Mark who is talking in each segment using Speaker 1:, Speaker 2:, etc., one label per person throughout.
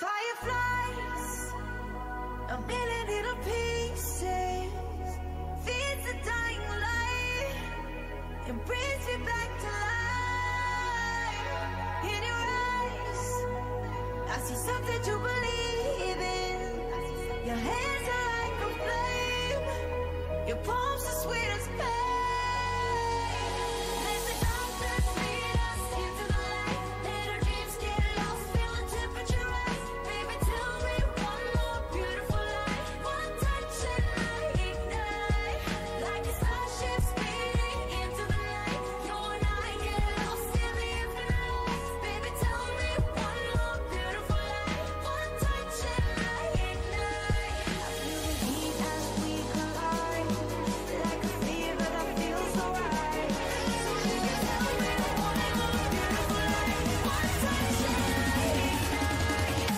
Speaker 1: Fireflies, a million little pieces, feeds the dying light, and brings me back to life. In your eyes, I see something to believe in. Your hands are like a flame, your palms are sweet as pain. Let the darkness lead us into the light. Let our dreams get lost, feel the temperature rise. Baby, tell me one more beautiful lie. One touch and I ignite, like a starship speeding into the night. You and I get lost in the infinite lost. Baby, tell me one more beautiful lie. One touch and I ignite. I feel the heat as we collide, like a fever that feels so right. So baby, tell me one more beautiful lie. One touch and I ignite.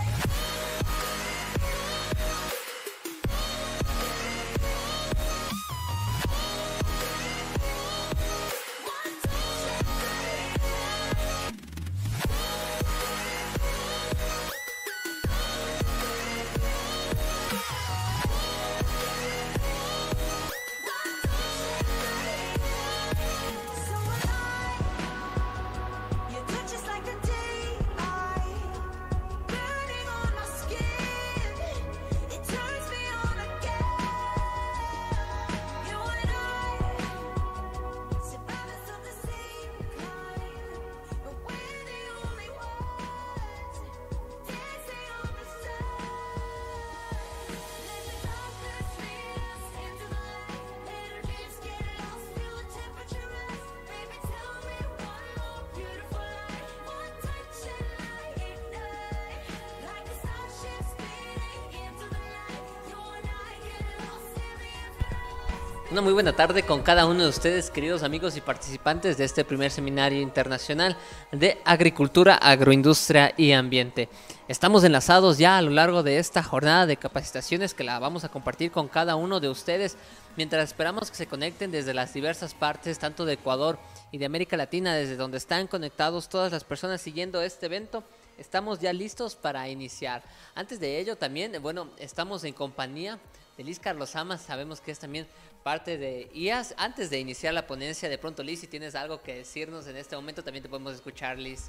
Speaker 1: Your touch is like a daylight, burning on my skin. It turns me on again. You and I, survivors of the same kind, but we're the only ones dancing on the side. Let the darkness lead us into the light. Let our dreams get lost, feel the temperature rise. Baby, tell me one more beautiful lie. One touch and I ignite, like a starship speeding into the night. You and I get lost in the infinite.
Speaker 2: Una muy buena tarde con cada uno de ustedes, queridos amigos y participantes de este primer seminario internacional de agricultura, agroindustria y ambiente. Estamos enlazados ya a lo largo de esta jornada de capacitaciones que la vamos a compartir con cada uno de ustedes, mientras esperamos que se conecten desde las diversas partes, tanto de Ecuador y de América Latina, desde donde están conectados todas las personas siguiendo este evento. Estamos ya listos para iniciar. Antes de ello también, bueno, estamos en compañía de Liz Carlos Amas, sabemos que es también parte de IAS. Antes de iniciar la ponencia, de pronto Liz, si tienes algo que decirnos en este momento, también te podemos escuchar, Liz.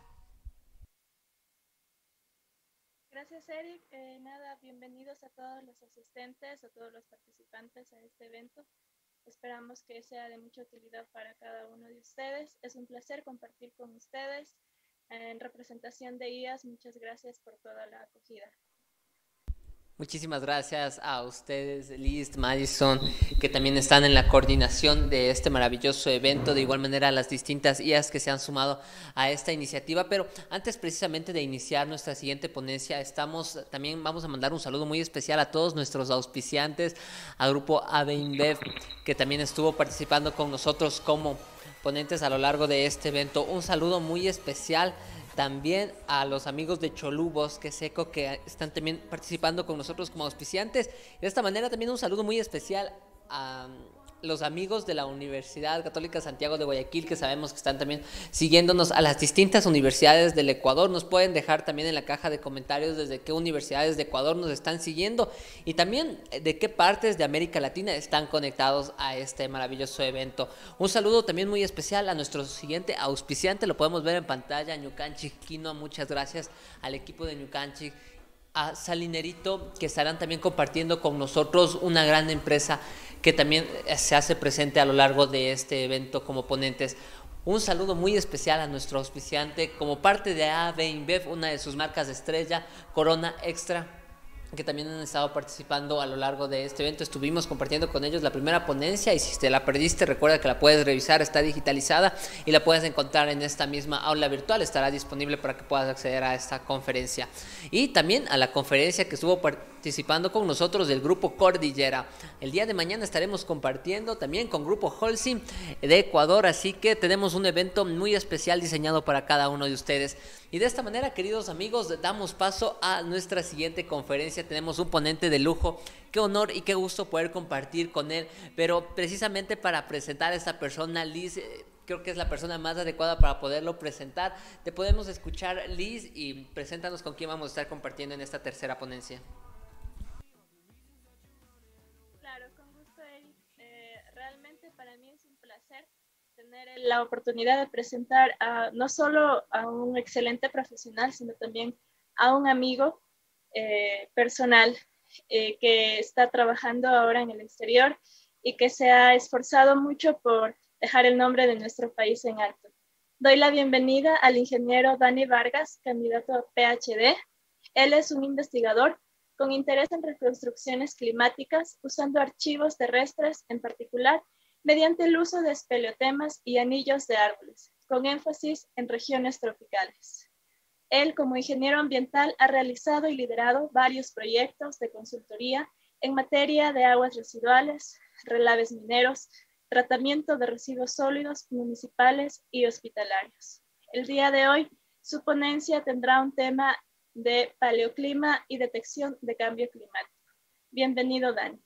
Speaker 3: Gracias, Eric. Nada, bienvenidos a todos los asistentes, a todos los participantes a este evento. Esperamos que sea de mucha utilidad para cada uno de ustedes. Es un placer compartir con ustedes. En representación de IAS, muchas gracias por toda la acogida.
Speaker 2: Muchísimas gracias a ustedes, Liz, Madison, que también están en la coordinación de este maravilloso evento, de igual manera a las distintas IAS que se han sumado a esta iniciativa. Pero antes precisamente de iniciar nuestra siguiente ponencia, también vamos a mandar un saludo muy especial a todos nuestros auspiciantes, al grupo AB InBev, que también estuvo participando con nosotros como ponentes a lo largo de este evento. Un saludo muy especial también a los amigos de Cholú Bosque Seco, que están también participando con nosotros como auspiciantes. De esta manera también un saludo muy especial a los amigos de la Universidad Católica Santiago de Guayaquil, que sabemos que están también siguiéndonos, a las distintas universidades del Ecuador. Nos pueden dejar también en la caja de comentarios desde qué universidades de Ecuador nos están siguiendo y también de qué partes de América Latina están conectados a este maravilloso evento. Un saludo también muy especial a nuestro siguiente auspiciante, lo podemos ver en pantalla, Ñucanchic Quinoa. Muchas gracias al equipo de Ñucanchic, a Salinerito, que estarán también compartiendo con nosotros, una gran empresa que también se hace presente a lo largo de este evento como ponentes. Un saludo muy especial a nuestro auspiciante como parte de AB InBev, una de sus marcas de estrella, Corona Extra, que también han estado participando a lo largo de este evento. Estuvimos compartiendo con ellos la primera ponencia y si te la perdiste, recuerda que la puedes revisar, está digitalizada y la puedes encontrar en esta misma aula virtual. Estará disponible para que puedas acceder a esta conferencia. Y también a la conferencia que estuvo participando con nosotros del grupo Cordillera. El día de mañana estaremos compartiendo también con grupo Holcim de Ecuador, así que tenemos un evento muy especial diseñado para cada uno de ustedes. Y de esta manera, queridos amigos, damos paso a nuestra siguiente conferencia. Tenemos un ponente de lujo. Qué honor y qué gusto poder compartir con él. Pero precisamente para presentar a esta persona, Liz, creo que es la persona más adecuada para poderlo presentar. Te podemos escuchar, Liz, y preséntanos con quién vamos a estar compartiendo en esta tercera ponencia.
Speaker 3: Claro, con gusto, Eric. Realmente para mí es un placer tener la oportunidad de presentar no solo a un excelente profesional, sino también a un amigo personal que está trabajando ahora en el exterior y que se ha esforzado mucho por dejar el nombre de nuestro país en alto. Doy la bienvenida al ingeniero Dani Vargas, candidato a PhD. Él es un investigador con interés en reconstrucciones climáticas, usando archivos terrestres en particular, mediante el uso de espeleotemas y anillos de árboles, con énfasis en regiones tropicales. Él, como ingeniero ambiental, ha realizado y liderado varios proyectos de consultoría en materia de aguas residuales, relaves mineros, tratamiento de residuos sólidos municipales y hospitalarios. El día de hoy, su ponencia tendrá un tema de paleoclima y detección de cambio climático. Bienvenido, Dani.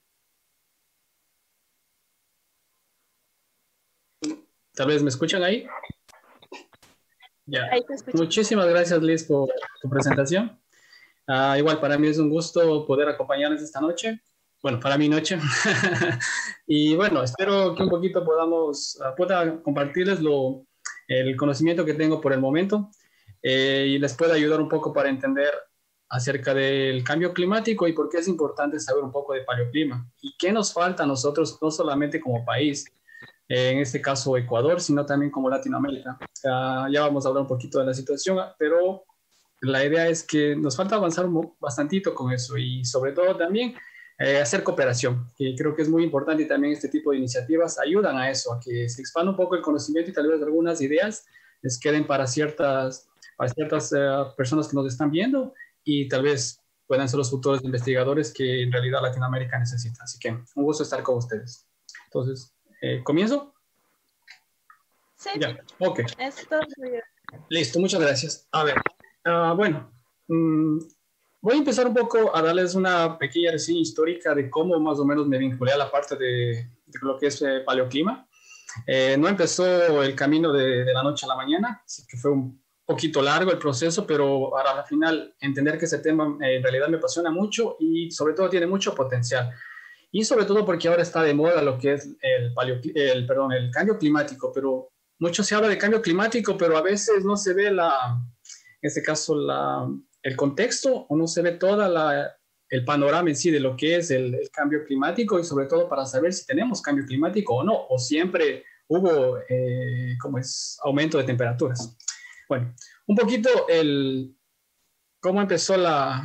Speaker 4: Tal vez me escuchan ahí. Ya.
Speaker 3: Ahí te escucho.
Speaker 4: Muchísimas gracias, Liz, por tu presentación. Igual para mí es un gusto poder acompañarles esta noche. Bueno, para mi noche. Y bueno, espero que un poquito pueda compartirles el conocimiento que tengo por el momento y les pueda ayudar un poco para entender acerca del cambio climático y por qué es importante saber un poco de paleoclima y qué nos falta a nosotros, no solamente como país, en este caso Ecuador, sino también como Latinoamérica. Ya vamos a hablar un poquito de la situación, pero la idea es que nos falta avanzar bastantito con eso y sobre todo también hacer cooperación, que creo que es muy importante y también este tipo de iniciativas ayudan a eso, a que se expanda un poco el conocimiento y tal vez algunas ideas les queden para ciertas personas que nos están viendo y tal vez puedan ser los futuros investigadores que en realidad Latinoamérica necesita. Así que un gusto estar con ustedes. Entonces, ¿comienzo?
Speaker 3: Sí,
Speaker 4: Ya, ok.
Speaker 3: esto
Speaker 4: Listo, muchas gracias. A ver, bueno, voy a empezar un poco a darles una pequeña reseña histórica de cómo más o menos me vinculé a la parte de lo que es paleoclima. No empezó el camino de la noche a la mañana, así que fue un poquito largo el proceso, pero al final entender que ese tema en realidad me apasiona mucho y sobre todo tiene mucho potencial. Y sobre todo porque ahora está de moda lo que es el cambio climático, pero mucho se habla de cambio climático, pero a veces no se ve en este caso el contexto o no se ve el panorama en sí de lo que es el cambio climático y sobre todo para saber si tenemos cambio climático o no, o siempre hubo aumento de temperaturas. Bueno, un poquito cómo empezó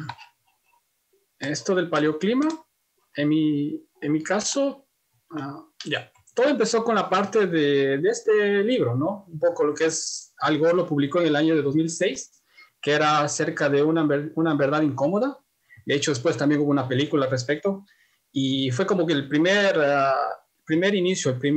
Speaker 4: esto del paleoclima. En mi caso, ya. Todo empezó con la parte de este libro, ¿no? Un poco lo que es Al Gore lo publicó en el año de 2006, que era acerca de una verdad incómoda. De hecho, después también hubo una película al respecto. Y fue como que el primer inicio, el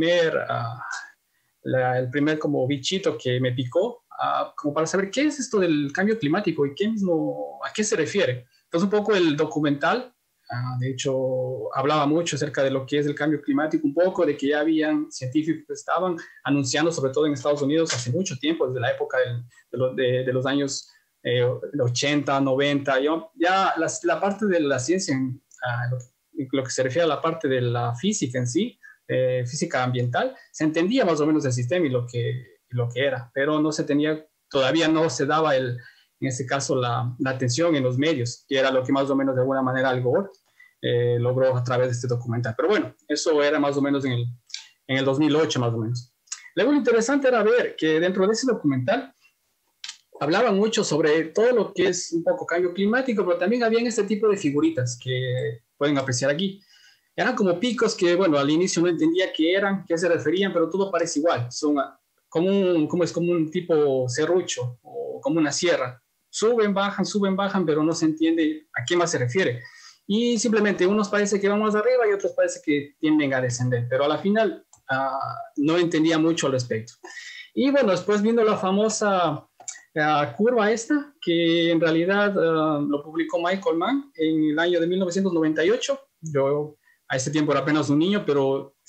Speaker 4: primer como bichito que me picó, como para saber qué es esto del cambio climático y a qué se refiere. Entonces, un poco el documental, de hecho, hablaba mucho acerca de lo que es el cambio climático, un poco de que ya habían científicos que estaban anunciando, sobre todo en Estados Unidos, hace mucho tiempo, desde la época de los años 80, 90, ya la parte de la ciencia, lo que se refiere a la parte de la física en sí, física ambiental, se entendía más o menos el sistema y lo que era, pero todavía no se daba en este caso la atención en los medios, que era lo que más o menos de alguna manera Al Gore logró a través de este documental. Pero bueno, eso era más o menos en el 2008 más o menos. Luego lo interesante era ver que dentro de ese documental hablaban mucho sobre todo lo que es un poco cambio climático, pero también habían este tipo de figuritas que pueden apreciar aquí. Eran como picos que, bueno, al inicio no entendía qué se referían, pero todo parece igual. Son como un tipo serrucho o como una sierra. Suben, bajan, pero no se entiende a qué más se refiere. Y simplemente unos parece que van más arriba y otros parece que tienden a descender, pero a la final no entendía mucho al respecto. Y bueno, después viendo la famosa curva esta, que en realidad lo publicó Michael Mann en el año de 1998. Yo a ese tiempo era apenas un niño, pero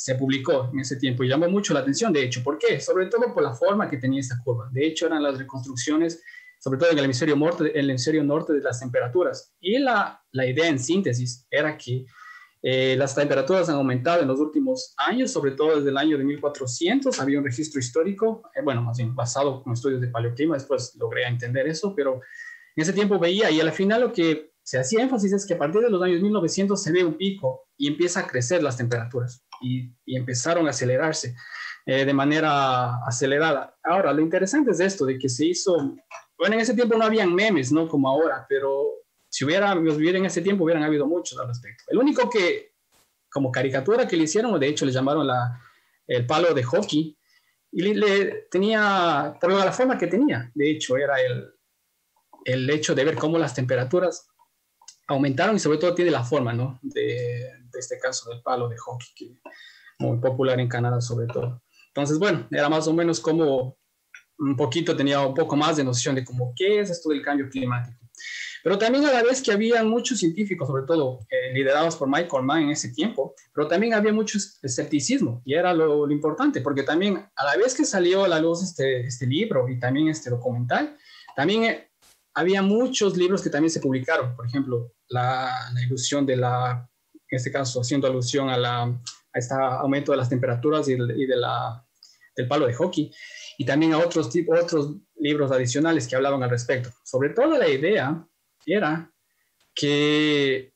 Speaker 4: se publicó en ese tiempo y llamó mucho la atención, de hecho. ¿Por qué? Sobre todo por la forma que tenía esta curva. De hecho, eran las reconstrucciones, sobre todo en el hemisferio norte de las temperaturas. Y la idea en síntesis era que las temperaturas han aumentado en los últimos años, sobre todo desde el año de 1400. Había un registro histórico, bueno, más bien basado en estudios de paleoclima, después logré entender eso, pero en ese tiempo veía, y al final lo que se hacía énfasis es que a partir de los años 1900 se ve un pico y empieza a crecer las temperaturas y empezaron a acelerarse de manera acelerada. Ahora, lo interesante es esto, de que se hizo, bueno, en ese tiempo no habían memes, ¿no? Como ahora, pero si hubiera en ese tiempo, hubieran habido muchos al respecto. El único que, como caricatura que le hicieron, de hecho le llamaron el palo de hockey, y tenía, por la forma que tenía, de hecho, era el hecho de ver cómo las temperaturas aumentaron y sobre todo tiene la forma, ¿no? De este caso del palo de hockey, que es muy popular en Canadá sobre todo. Entonces, bueno, era más o menos como tenía un poco más de noción de cómo qué es esto del cambio climático. Pero también a la vez que había muchos científicos, sobre todo liderados por Michael Mann en ese tiempo, pero también había mucho escepticismo, y era lo importante, porque también a la vez que salió a la luz este libro y también este documental, también había muchos libros que también se publicaron. Por ejemplo, la ilusión en este caso haciendo alusión a este aumento de las temperaturas y del palo de hockey, y también a otros libros adicionales que hablaban al respecto. Sobre todo la idea era que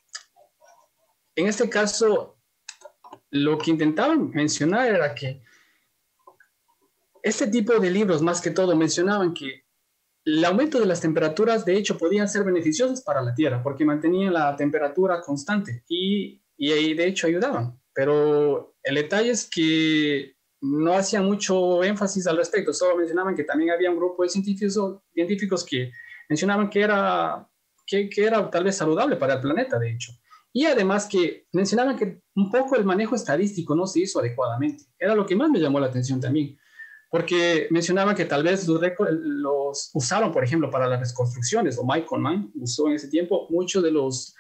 Speaker 4: en este caso lo que intentaban mencionar era que este tipo de libros más que todo mencionaban que el aumento de las temperaturas de hecho podían ser beneficiosos para la Tierra porque mantenían la temperatura constante y de hecho ayudaban, pero el detalle es que no hacían mucho énfasis al respecto, solo mencionaban que también había un grupo de científicos que mencionaban que era tal vez saludable para el planeta, de hecho. Y además que mencionaban que un poco el manejo estadístico no se hizo adecuadamente. Era lo que más me llamó la atención también, porque mencionaban que tal vez los usaron, por ejemplo, para las reconstrucciones, o Michael Mann usó en ese tiempo muchos de los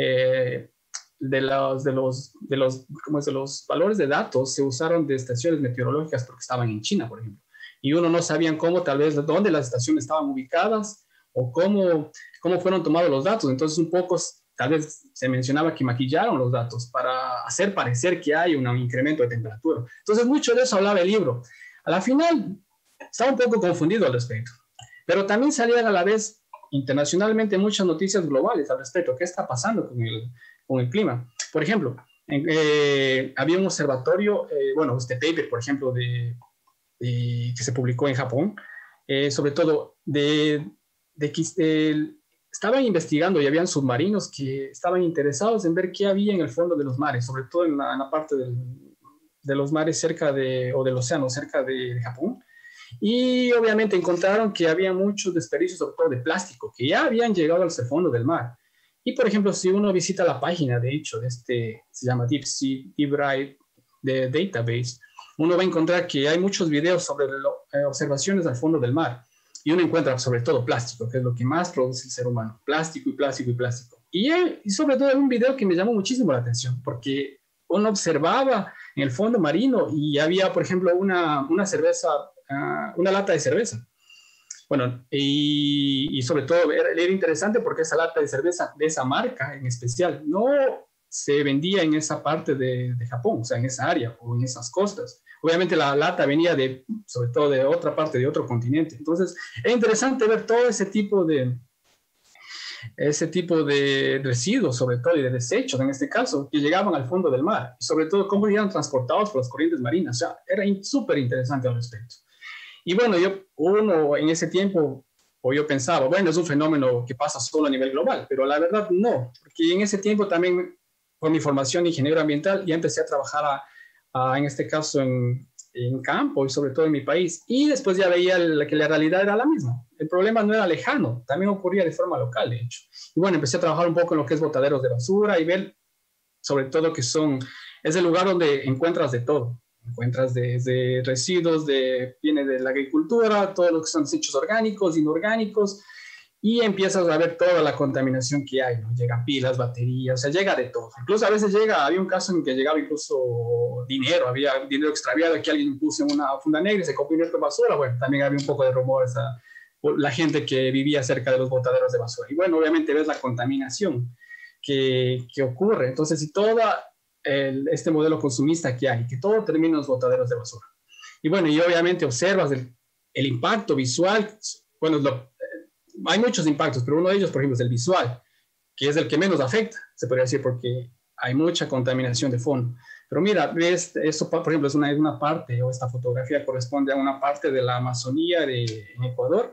Speaker 4: valores de datos se usaron de estaciones meteorológicas porque estaban en China, por ejemplo. Y uno no sabía tal vez dónde las estaciones estaban ubicadas o cómo fueron tomados los datos. Entonces un poco tal vez se mencionaba que maquillaron los datos para hacer parecer que hay un incremento de temperatura. Entonces mucho de eso hablaba el libro. A la final estaba un poco confundido al respecto, pero también salían a la vez internacionalmente muchas noticias globales al respecto. ¿Qué está pasando con el clima? Por ejemplo, había un observatorio, este paper, por ejemplo, que se publicó en Japón, sobre todo estaban investigando y habían submarinos que estaban interesados en ver qué había en el fondo de los mares, sobre todo en la parte de los mares o del océano cerca de Japón. Y obviamente encontraron que había muchos desperdicios, sobre todo de plástico, que ya habían llegado al fondo del mar. Y por ejemplo, si uno visita la página, de hecho, se llama Deep Dive Database, uno va a encontrar que hay muchos videos sobre observaciones al fondo del mar. Y uno encuentra sobre todo plástico, que es lo que más produce el ser humano. Plástico y plástico y plástico. Y sobre todo hay un video que me llamó muchísimo la atención, porque uno observaba en el fondo marino y había, por ejemplo, una lata de cerveza. Bueno, y sobre todo era interesante porque esa lata de cerveza de esa marca en especial no se vendía en esa parte de Japón, o sea, en esa área o en esas costas. Obviamente la lata venía sobre todo de otra parte, de otro continente. Entonces, es interesante ver todo ese tipo de residuos, sobre todo, y de desechos, en este caso, que llegaban al fondo del mar, y sobre todo cómo eran transportados por las corrientes marinas. O sea, era súper interesante al respecto. Y bueno, uno en ese tiempo, yo pensaba, bueno, es un fenómeno que pasa solo a nivel global, pero la verdad no, porque en ese tiempo también, con mi formación de ingeniero ambiental, ya empecé a trabajar en este caso en campo y sobre todo en mi país, y después ya veía que la realidad era la misma. El problema no era lejano, también ocurría de forma local, de hecho. Y bueno, empecé a trabajar un poco en lo que es botaderos de basura y ver sobre todo que es el lugar donde encuentras de todo. Encuentras desde residuos, viene de la agricultura, todo lo que son desechos orgánicos, inorgánicos, y empiezas a ver toda la contaminación que hay, ¿no? Llegan pilas, baterías, o sea, llega de todo. Incluso a veces había un caso en que llegaba incluso dinero, había dinero extraviado que alguien puso en una funda negra y se convirtió en basura. Bueno, también había un poco de rumores a la gente que vivía cerca de los botaderos de basura. Y bueno, obviamente ves la contaminación que ocurre. Entonces, si todo este modelo consumista que hay, que todo termina en los botaderos de basura. Y bueno, y obviamente observas el impacto visual. Bueno, hay muchos impactos, pero uno de ellos, por ejemplo, es el visual, que es el que menos afecta, se podría decir, porque hay mucha contaminación de fondo. Pero mira, ves, esto, por ejemplo, es una parte, o esta fotografía corresponde a una parte de la Amazonía en Ecuador,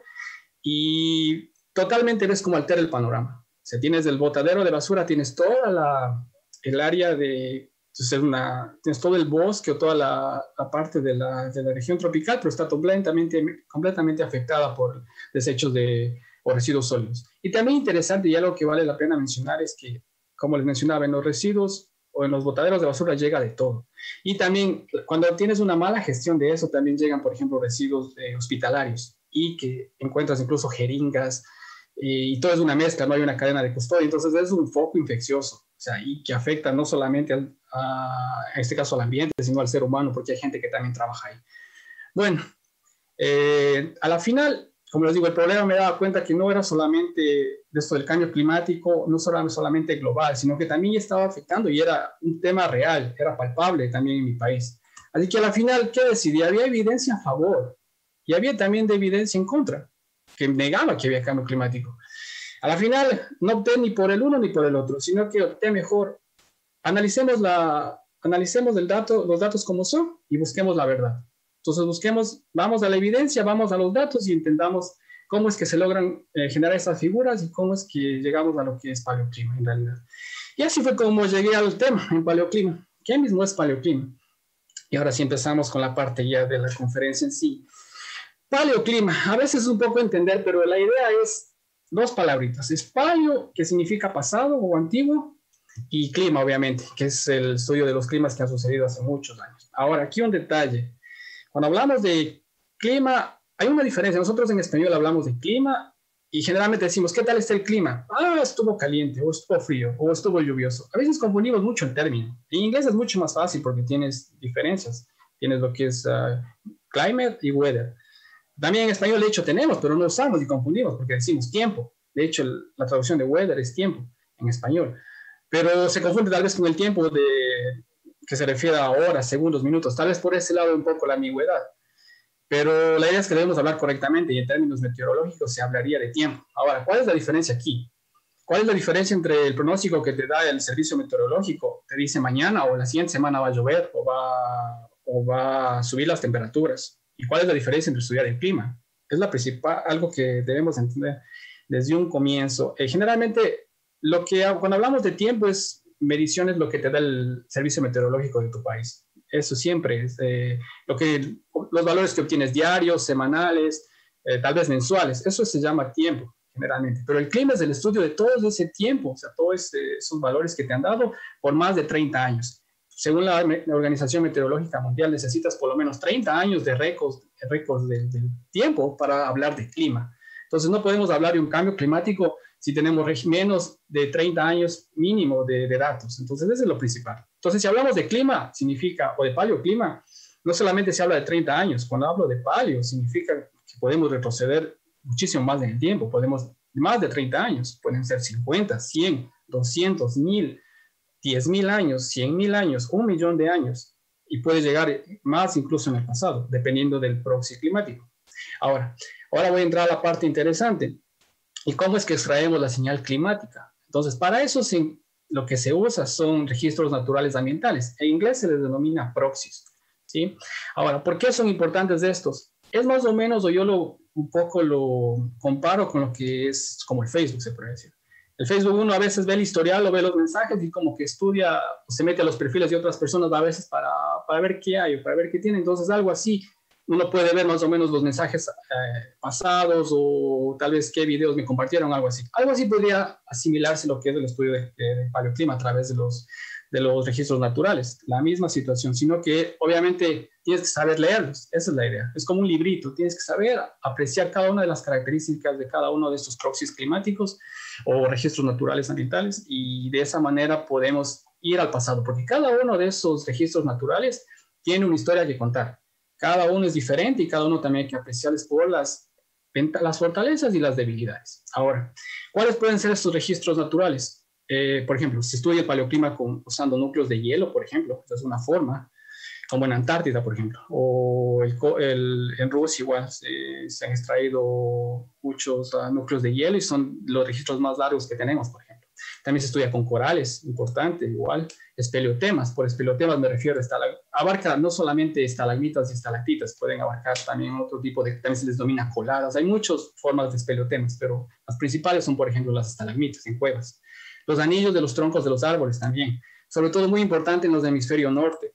Speaker 4: y totalmente ves cómo altera el panorama. O sea, tienes el botadero de basura, tienes toda el área de, tienes todo el bosque o toda la parte de la región tropical, pero está completamente afectada por desechos o residuos sólidos. Y también interesante, y algo que vale la pena mencionar, es que, como les mencionaba, en los residuos o en los botaderos de basura llega de todo. Y también, cuando tienes una mala gestión de eso, también llegan, por ejemplo, residuos hospitalarios, y que encuentras incluso jeringas, y todo es una mezcla, no hay una cadena de custodia. Entonces es un foco infeccioso, o sea, y que afecta no solamente en este caso al ambiente, sino al ser humano, porque hay gente que también trabaja ahí. Bueno, a la final, como les digo, el problema me daba cuenta que no era solamente de esto del cambio climático, no solamente global, sino que también estaba afectando, y era un tema real, era palpable también en mi país. Así que a la final, ¿qué decidí? Había evidencia a favor y había también de evidencia en contra, que negaba que había cambio climático. A la final, no opté ni por el uno ni por el otro, sino que opté mejor. Analicemos los datos como son y busquemos la verdad. Entonces vamos a la evidencia, vamos a los datos y entendamos cómo es que se logran generar esas figuras y cómo es que llegamos a lo que es paleoclima en realidad. Y así fue como llegué al tema en paleoclima. ¿Qué mismo es paleoclima? Y ahora sí empezamos con la parte ya de la conferencia en sí. Paleoclima, a veces es un poco entender, pero la idea es dos palabritas. Es paleo, que significa pasado o antiguo, y clima, obviamente, que es el estudio de los climas que han sucedido hace muchos años. Ahora, aquí un detalle. Cuando hablamos de clima, hay una diferencia. Nosotros en español hablamos de clima y generalmente decimos, ¿qué tal está el clima? Ah, estuvo caliente, o estuvo frío, o estuvo lluvioso. A veces confundimos mucho el término. En inglés es mucho más fácil porque tienes diferencias. Tienes lo que es climate y weather. También en español, de hecho, tenemos, pero no usamos y confundimos porque decimos tiempo. De hecho, la traducción de weather es tiempo en español. Pero se confunde tal vez con el tiempo que se refiere a horas, segundos, minutos. Tal vez por ese lado un poco la ambigüedad. Pero la idea es que debemos hablar correctamente y en términos meteorológicos se hablaría de tiempo. Ahora, ¿cuál es la diferencia aquí? ¿Cuál es la diferencia entre el pronóstico que te da el servicio meteorológico? Te dice mañana o la siguiente semana va a llover o va a subir las temperaturas. ¿Y cuál es la diferencia entre estudiar el clima? Es la principal, algo que debemos entender desde un comienzo. Generalmente, cuando hablamos de tiempo es mediciones lo que te da el servicio meteorológico de tu país. Eso siempre es los valores que obtienes diarios, semanales, tal vez mensuales. Eso se llama tiempo generalmente. Pero el clima es el estudio de todo ese tiempo, o sea, todos esos valores que te han dado por más de 30 años. Según la Organización Meteorológica Mundial, necesitas por lo menos 30 años de récords del tiempo para hablar de clima. Entonces, no podemos hablar de un cambio climático si tenemos menos de 30 años mínimo de datos. Entonces, eso es lo principal. Entonces, si hablamos de clima, o de paleoclima, no solamente se habla de 30 años. Cuando hablo de paleo, significa que podemos retroceder muchísimo más en el tiempo. Podemos, más de 30 años, pueden ser 50, 100, 200, 1000, 10.000 años, 100.000 años, 1.000.000 de años. Y puede llegar más incluso en el pasado, dependiendo del proxy climático. Ahora voy a entrar a la parte interesante. ¿Y cómo es que extraemos la señal climática? Entonces, para eso lo que se usa son registros naturales ambientales. En inglés se les denomina proxies, ¿sí? Ahora, ¿por qué son importantes estos? Es más o menos, un poco lo comparo con lo que es como el Facebook, se puede decir. El Facebook uno a veces ve el historial o ve los mensajes y como que estudia, o se mete a los perfiles de otras personas a veces para ver qué hay o para ver qué tiene. Entonces, algo así. Uno puede ver más o menos los mensajes pasados o tal vez qué videos me compartieron, algo así. Algo así podría asimilarse lo que es el estudio de paleoclima a través de de los registros naturales, la misma situación, sino que obviamente tienes que saber leerlos, esa es la idea. Es como un librito, tienes que saber apreciar cada una de las características de cada uno de estos proxies climáticos o registros naturales ambientales, y de esa manera podemos ir al pasado, porque cada uno de esos registros naturales tiene una historia que contar. Cada uno es diferente y cada uno también hay que apreciarles por las fortalezas y las debilidades. Ahora, ¿cuáles pueden ser estos registros naturales? Por ejemplo, se estudia el paleoclima usando núcleos de hielo, por ejemplo, esa es una forma, como en Antártida, por ejemplo, o en Rusia igual se han extraído muchos núcleos de hielo y son los registros más largos que tenemos, por ejemplo. También se estudia con corales, importante, igual, espeleotemas. Por espeleotemas me refiero abarca no solamente estalagmitas y estalactitas, pueden abarcar también otro tipo también se les denomina coladas. Hay muchas formas de espeleotemas, pero las principales son, por ejemplo, las estalagmitas en cuevas. Los anillos de los troncos de los árboles también, sobre todo muy importante en los del hemisferio norte,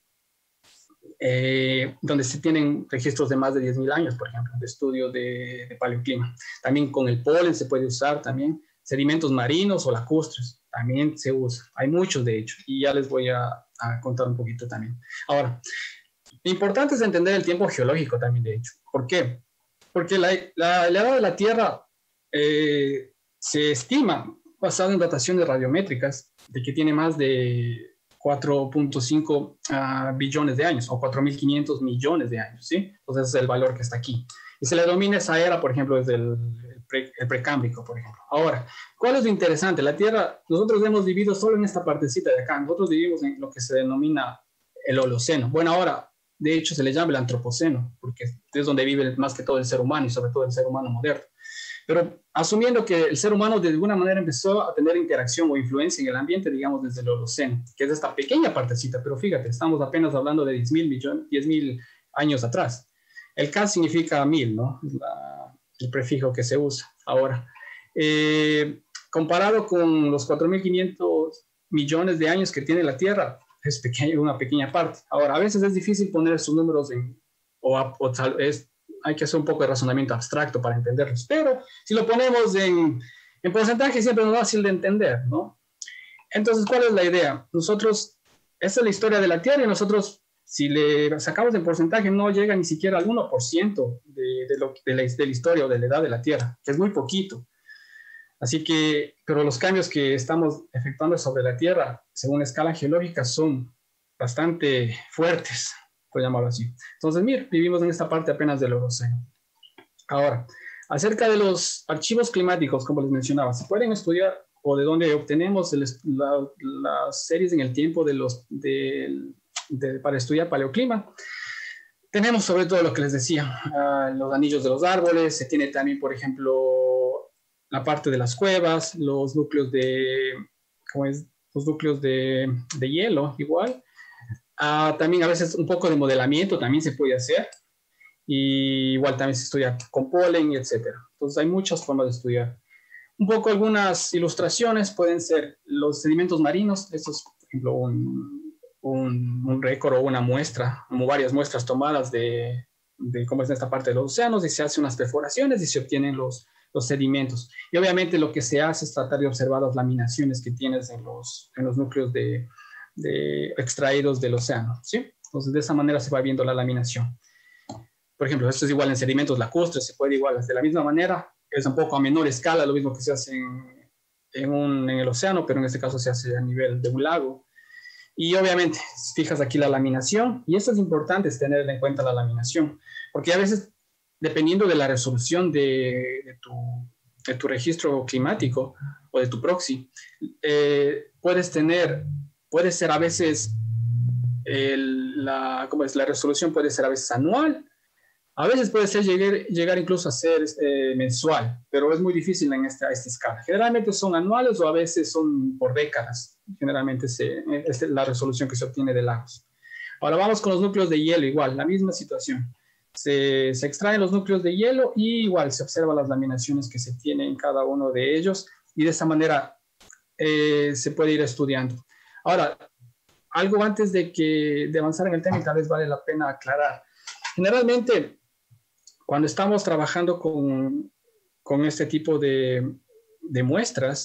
Speaker 4: donde se tienen registros de más de 10.000 años, por ejemplo, de estudio de paleoclima. También con el polen se puede usar también, sedimentos marinos o lacustres, también se usa. Hay muchos, de hecho, y ya les voy a contar un poquito también. Ahora, lo importante es entender el tiempo geológico también, de hecho. ¿Por qué? Porque la edad de la Tierra se estima, basado en dataciones radiométricas, de que tiene más de 4.5 billones de años o 4.500 millones de años, ¿sí? Entonces es el valor que está aquí. Y se le denomina esa era, por ejemplo, desde el precámbrico, por ejemplo. Ahora, ¿cuál es lo interesante? La Tierra, nosotros hemos vivido solo en esta partecita de acá. Nosotros vivimos en lo que se denomina el Holoceno. Bueno, ahora, de hecho, se le llama el Antropoceno, porque es donde vive más que todo el ser humano y sobre todo el ser humano moderno. Pero asumiendo que el ser humano de alguna manera empezó a tener interacción o influencia en el ambiente, digamos, desde el Holoceno, que es esta pequeña partecita, pero fíjate, estamos apenas hablando de 10.000 años atrás. El K significa 1000, ¿no? El prefijo que se usa ahora. Comparado con los 4.500 millones de años que tiene la Tierra, es una pequeña parte. Ahora, a veces es difícil poner esos números hay que hacer un poco de razonamiento abstracto para entenderlos, pero si lo ponemos en porcentaje siempre es más fácil de entender, ¿no? Entonces, ¿cuál es la idea? Esta es la historia de la Tierra y nosotros, si le sacamos en porcentaje, no llega ni siquiera al 1% de la historia o de la edad de la Tierra, que es muy poquito. Así que, pero los cambios que estamos efectuando sobre la Tierra, según la escala geológica, son bastante fuertes, por llamarlo así. Entonces, mira, vivimos en esta parte apenas del Holoceno. Ahora, acerca de los archivos climáticos, como les mencionaba, se pueden estudiar o de dónde obtenemos las series en el tiempo para estudiar paleoclima. Tenemos sobre todo lo que les decía, los anillos de los árboles, se tiene también, por ejemplo, la parte de las cuevas, los núcleos de hielo, igual. También a veces un poco de modelamiento también se puede hacer. Y igual también se estudia con polen, etcétera. Entonces hay muchas formas de estudiar. Un poco algunas ilustraciones pueden ser los sedimentos marinos. Esto es, por ejemplo, un récord o una muestra, como varias muestras tomadas de cómo es esta parte de los océanos, y se hacen unas perforaciones y se obtienen los sedimentos. Y obviamente lo que se hace es tratar de observar las laminaciones que tienes en los núcleos extraídos del océano, ¿sí? Entonces de esa manera se va viendo la laminación. Por ejemplo, esto es igual en sedimentos lacustres, se puede igual de la misma manera, es un poco a menor escala, lo mismo que se hace en el océano, pero en este caso se hace a nivel de un lago. Y obviamente, fijas aquí la laminación, y esto es importante, es tener en cuenta la laminación, porque a veces, dependiendo de la resolución de tu registro climático o de tu proxy, puede ser a veces, la resolución puede ser a veces anual, a veces puede ser llegar incluso a ser mensual, pero es muy difícil en esta escala. Generalmente son anuales o a veces son por décadas. Generalmente es la resolución que se obtiene de lagos. Ahora vamos con los núcleos de hielo, igual, la misma situación. Se extraen los núcleos de hielo y igual se observan las laminaciones que se tienen en cada uno de ellos y de esa manera se puede ir estudiando. Ahora, algo antes de avanzar en el tema, tal vez vale la pena aclarar. Generalmente, cuando estamos trabajando con este tipo de muestras,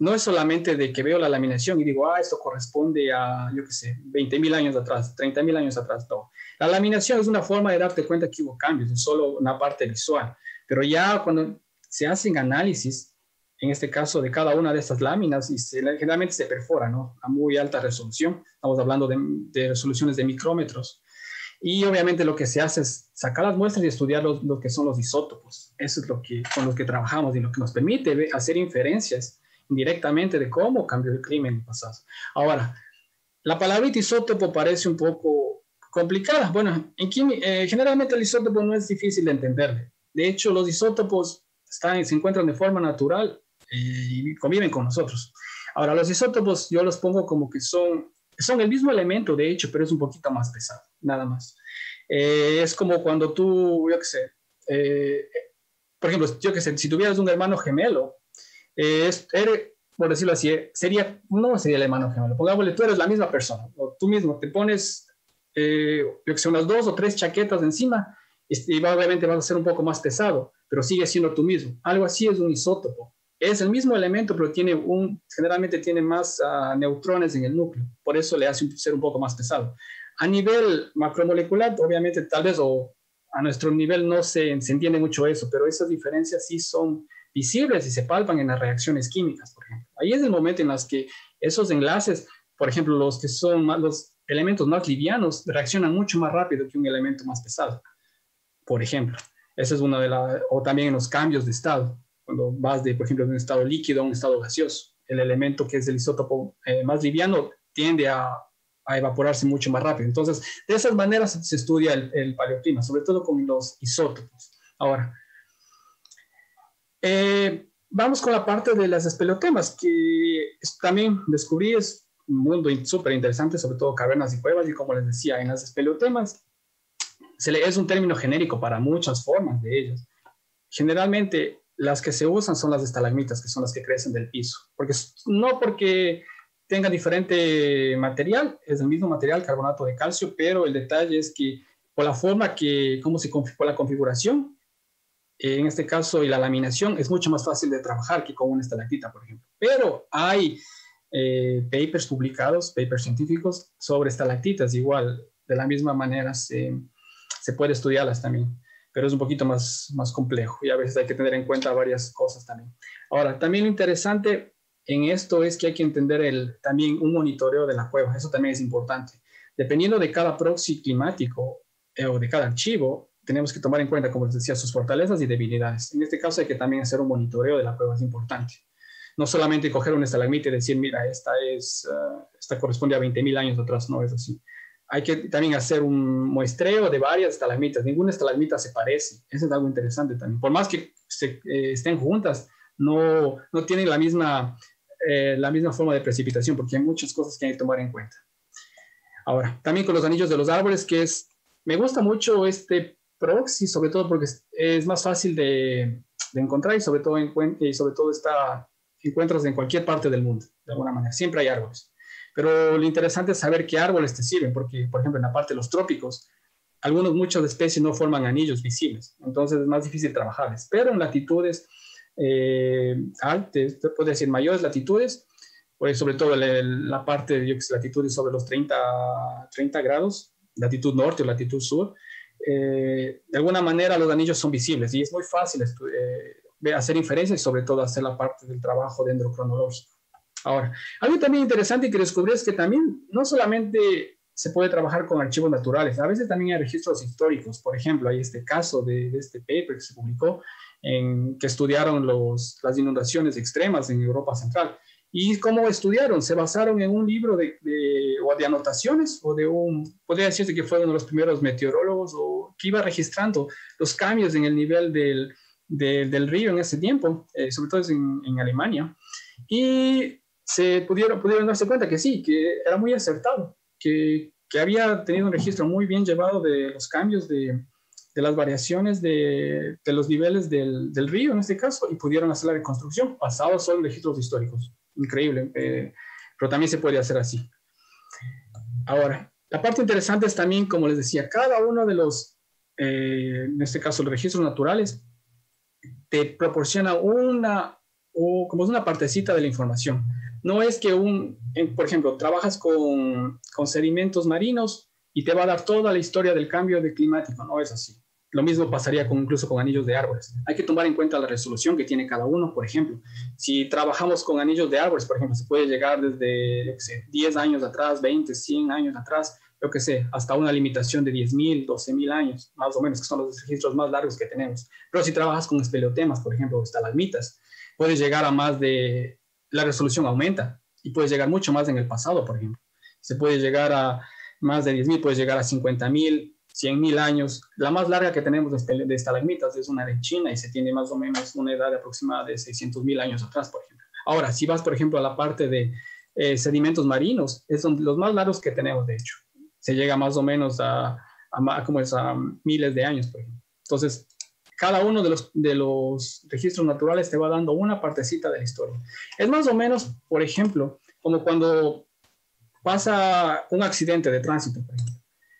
Speaker 4: no es solamente de que veo la laminación y digo, esto corresponde a, yo qué sé, 20.000 años atrás, 30.000 años atrás, no. La laminación es una forma de darte cuenta que hubo cambios, es solo una parte visual. Pero ya cuando se hacen análisis, en este caso de cada una de estas láminas, y generalmente se perfora, ¿no? A muy alta resolución, estamos hablando de resoluciones de micrómetros. Y obviamente lo que se hace es sacar las muestras y estudiar lo que son los isótopos. Eso es con lo que trabajamos y lo que nos permite hacer inferencias indirectamente de cómo cambió el clima en el pasado. Ahora, la palabrita isótopo parece un poco complicada. Bueno, generalmente el isótopo no es difícil de entenderle. De hecho, los isótopos se encuentran de forma natural y conviven con nosotros. Ahora, los isótopos yo los pongo como que son el mismo elemento, de hecho, pero es un poquito más pesado, nada más. Es como cuando tú, yo qué sé, por ejemplo, yo qué sé, si tuvieras un hermano gemelo, por decirlo así, no sería el hermano gemelo, pongámosle, tú eres la misma persona, o tú mismo te pones, yo que sé, unas 2 o 3 chaquetas encima, y obviamente vas a ser un poco más pesado, pero sigue siendo tú mismo. Algo así es un isótopo. Es el mismo elemento, pero generalmente tiene más neutrones en el núcleo, por eso le hace ser un poco más pesado. A nivel macromolecular, obviamente, tal vez, o a nuestro nivel no se entiende mucho eso, pero esas diferencias sí son visibles y se palpan en las reacciones químicas, por ejemplo. Ahí es el momento en los que esos enlaces, por ejemplo, los que son los elementos más livianos, reaccionan mucho más rápido que un elemento más pesado, por ejemplo. Esa es o también en los cambios de estado, cuando vas por ejemplo, de un estado líquido a un estado gaseoso. El elemento que es el isótopo más liviano tiende a evaporarse mucho más rápido. Entonces, de esas maneras se estudia el paleoclima, sobre todo con los isótopos. Ahora, vamos con la parte de las espeleotemas, que también descubrí es un mundo súper interesante, sobre todo cavernas y cuevas, y como les decía, en las espeleotemas es un término genérico para muchas formas de ellas. Generalmente, las que se usan son las estalagmitas, que son las que crecen del piso, no porque tengan diferente material, es el mismo material, carbonato de calcio, pero el detalle es que por la forma por la configuración, en este caso, y la laminación, es mucho más fácil de trabajar que con una estalactita, por ejemplo. Pero hay papers publicados, papers científicos, sobre estalactitas, igual, de la misma manera se puede estudiarlas también, pero es un poquito más complejo y a veces hay que tener en cuenta varias cosas también. Ahora, también lo interesante en esto es que hay que entender también un monitoreo de la cueva, eso también es importante. Dependiendo de cada proxy climático o de cada archivo, tenemos que tomar en cuenta, como les decía, sus fortalezas y debilidades. En este caso hay que también hacer un monitoreo de la cueva, es importante. No solamente coger una estalagmita y decir, mira, esta corresponde a 20.000 años atrás, no es así. Hay que también hacer un muestreo de varias estalagmitas. Ninguna estalagmita se parece. Eso es algo interesante también. Por más que estén juntas, no tienen la misma forma de precipitación, porque hay muchas cosas que hay que tomar en cuenta. Ahora, también con los anillos de los árboles, me gusta mucho este proxy, sobre todo porque es más fácil de encontrar y sobre todo encuentras en cualquier parte del mundo, de alguna manera. Siempre hay árboles. Pero lo interesante es saber qué árboles te sirven, porque, por ejemplo, en la parte de los trópicos, muchas especies no forman anillos visibles, entonces es más difícil trabajarles. Pero en latitudes altas, puedo decir mayores latitudes, pues sobre todo la parte de latitudes sobre los 30 grados, latitud norte o latitud sur, de alguna manera los anillos son visibles y es muy fácil hacer inferencias y sobre todo hacer la parte del trabajo dendrocronológico. Ahora, algo también interesante que descubrí es que también no solamente se puede trabajar con archivos naturales, a veces también hay registros históricos. Por ejemplo, hay este caso de este paper que se publicó que estudiaron las inundaciones extremas en Europa Central. ¿Y cómo estudiaron? Se basaron en un libro de anotaciones podría decirse que fue uno de los primeros meteorólogos que iba registrando los cambios en el nivel del río en ese tiempo, sobre todo en Alemania. Y pudieron darse cuenta que sí, que era muy acertado, que había tenido un registro muy bien llevado de los cambios de las variaciones de los niveles del río en este caso, y pudieron hacer la reconstrucción basado solo en registros históricos. Increíble, pero también se puede hacer así. Ahora, la parte interesante es también, como les decía, cada uno de en este caso los registros naturales, te proporciona una como es una partecita de la información. No es que por ejemplo, trabajas con sedimentos marinos y te va a dar toda la historia del cambio de climático, no es así. Lo mismo pasaría incluso con anillos de árboles. Hay que tomar en cuenta la resolución que tiene cada uno. Por ejemplo, si trabajamos con anillos de árboles, por ejemplo, se puede llegar desde, yo qué sé, 10 años atrás, 20, 100 años atrás, yo qué sé, hasta una limitación de 10.000, 12.000 años, más o menos, que son los registros más largos que tenemos. Pero si trabajas con espeleotemas, por ejemplo, estalagmitas, puedes llegar a más de, la resolución aumenta y puedes llegar mucho más en el pasado, por ejemplo. Se puede llegar a más de 10.000, puedes llegar a 50.000, 100.000 años. La más larga que tenemos de estalagmitas es una de China y se tiene más o menos una edad aproximada de 600.000 años atrás, por ejemplo. Ahora, si vas, por ejemplo, a la parte de sedimentos marinos, son los más largos que tenemos, de hecho. Se llega más o menos a miles de años, por ejemplo. Entonces, cada uno de los registros naturales te va dando una partecita de la historia. Es más o menos, por ejemplo, como cuando pasa un accidente de tránsito, por ejemplo.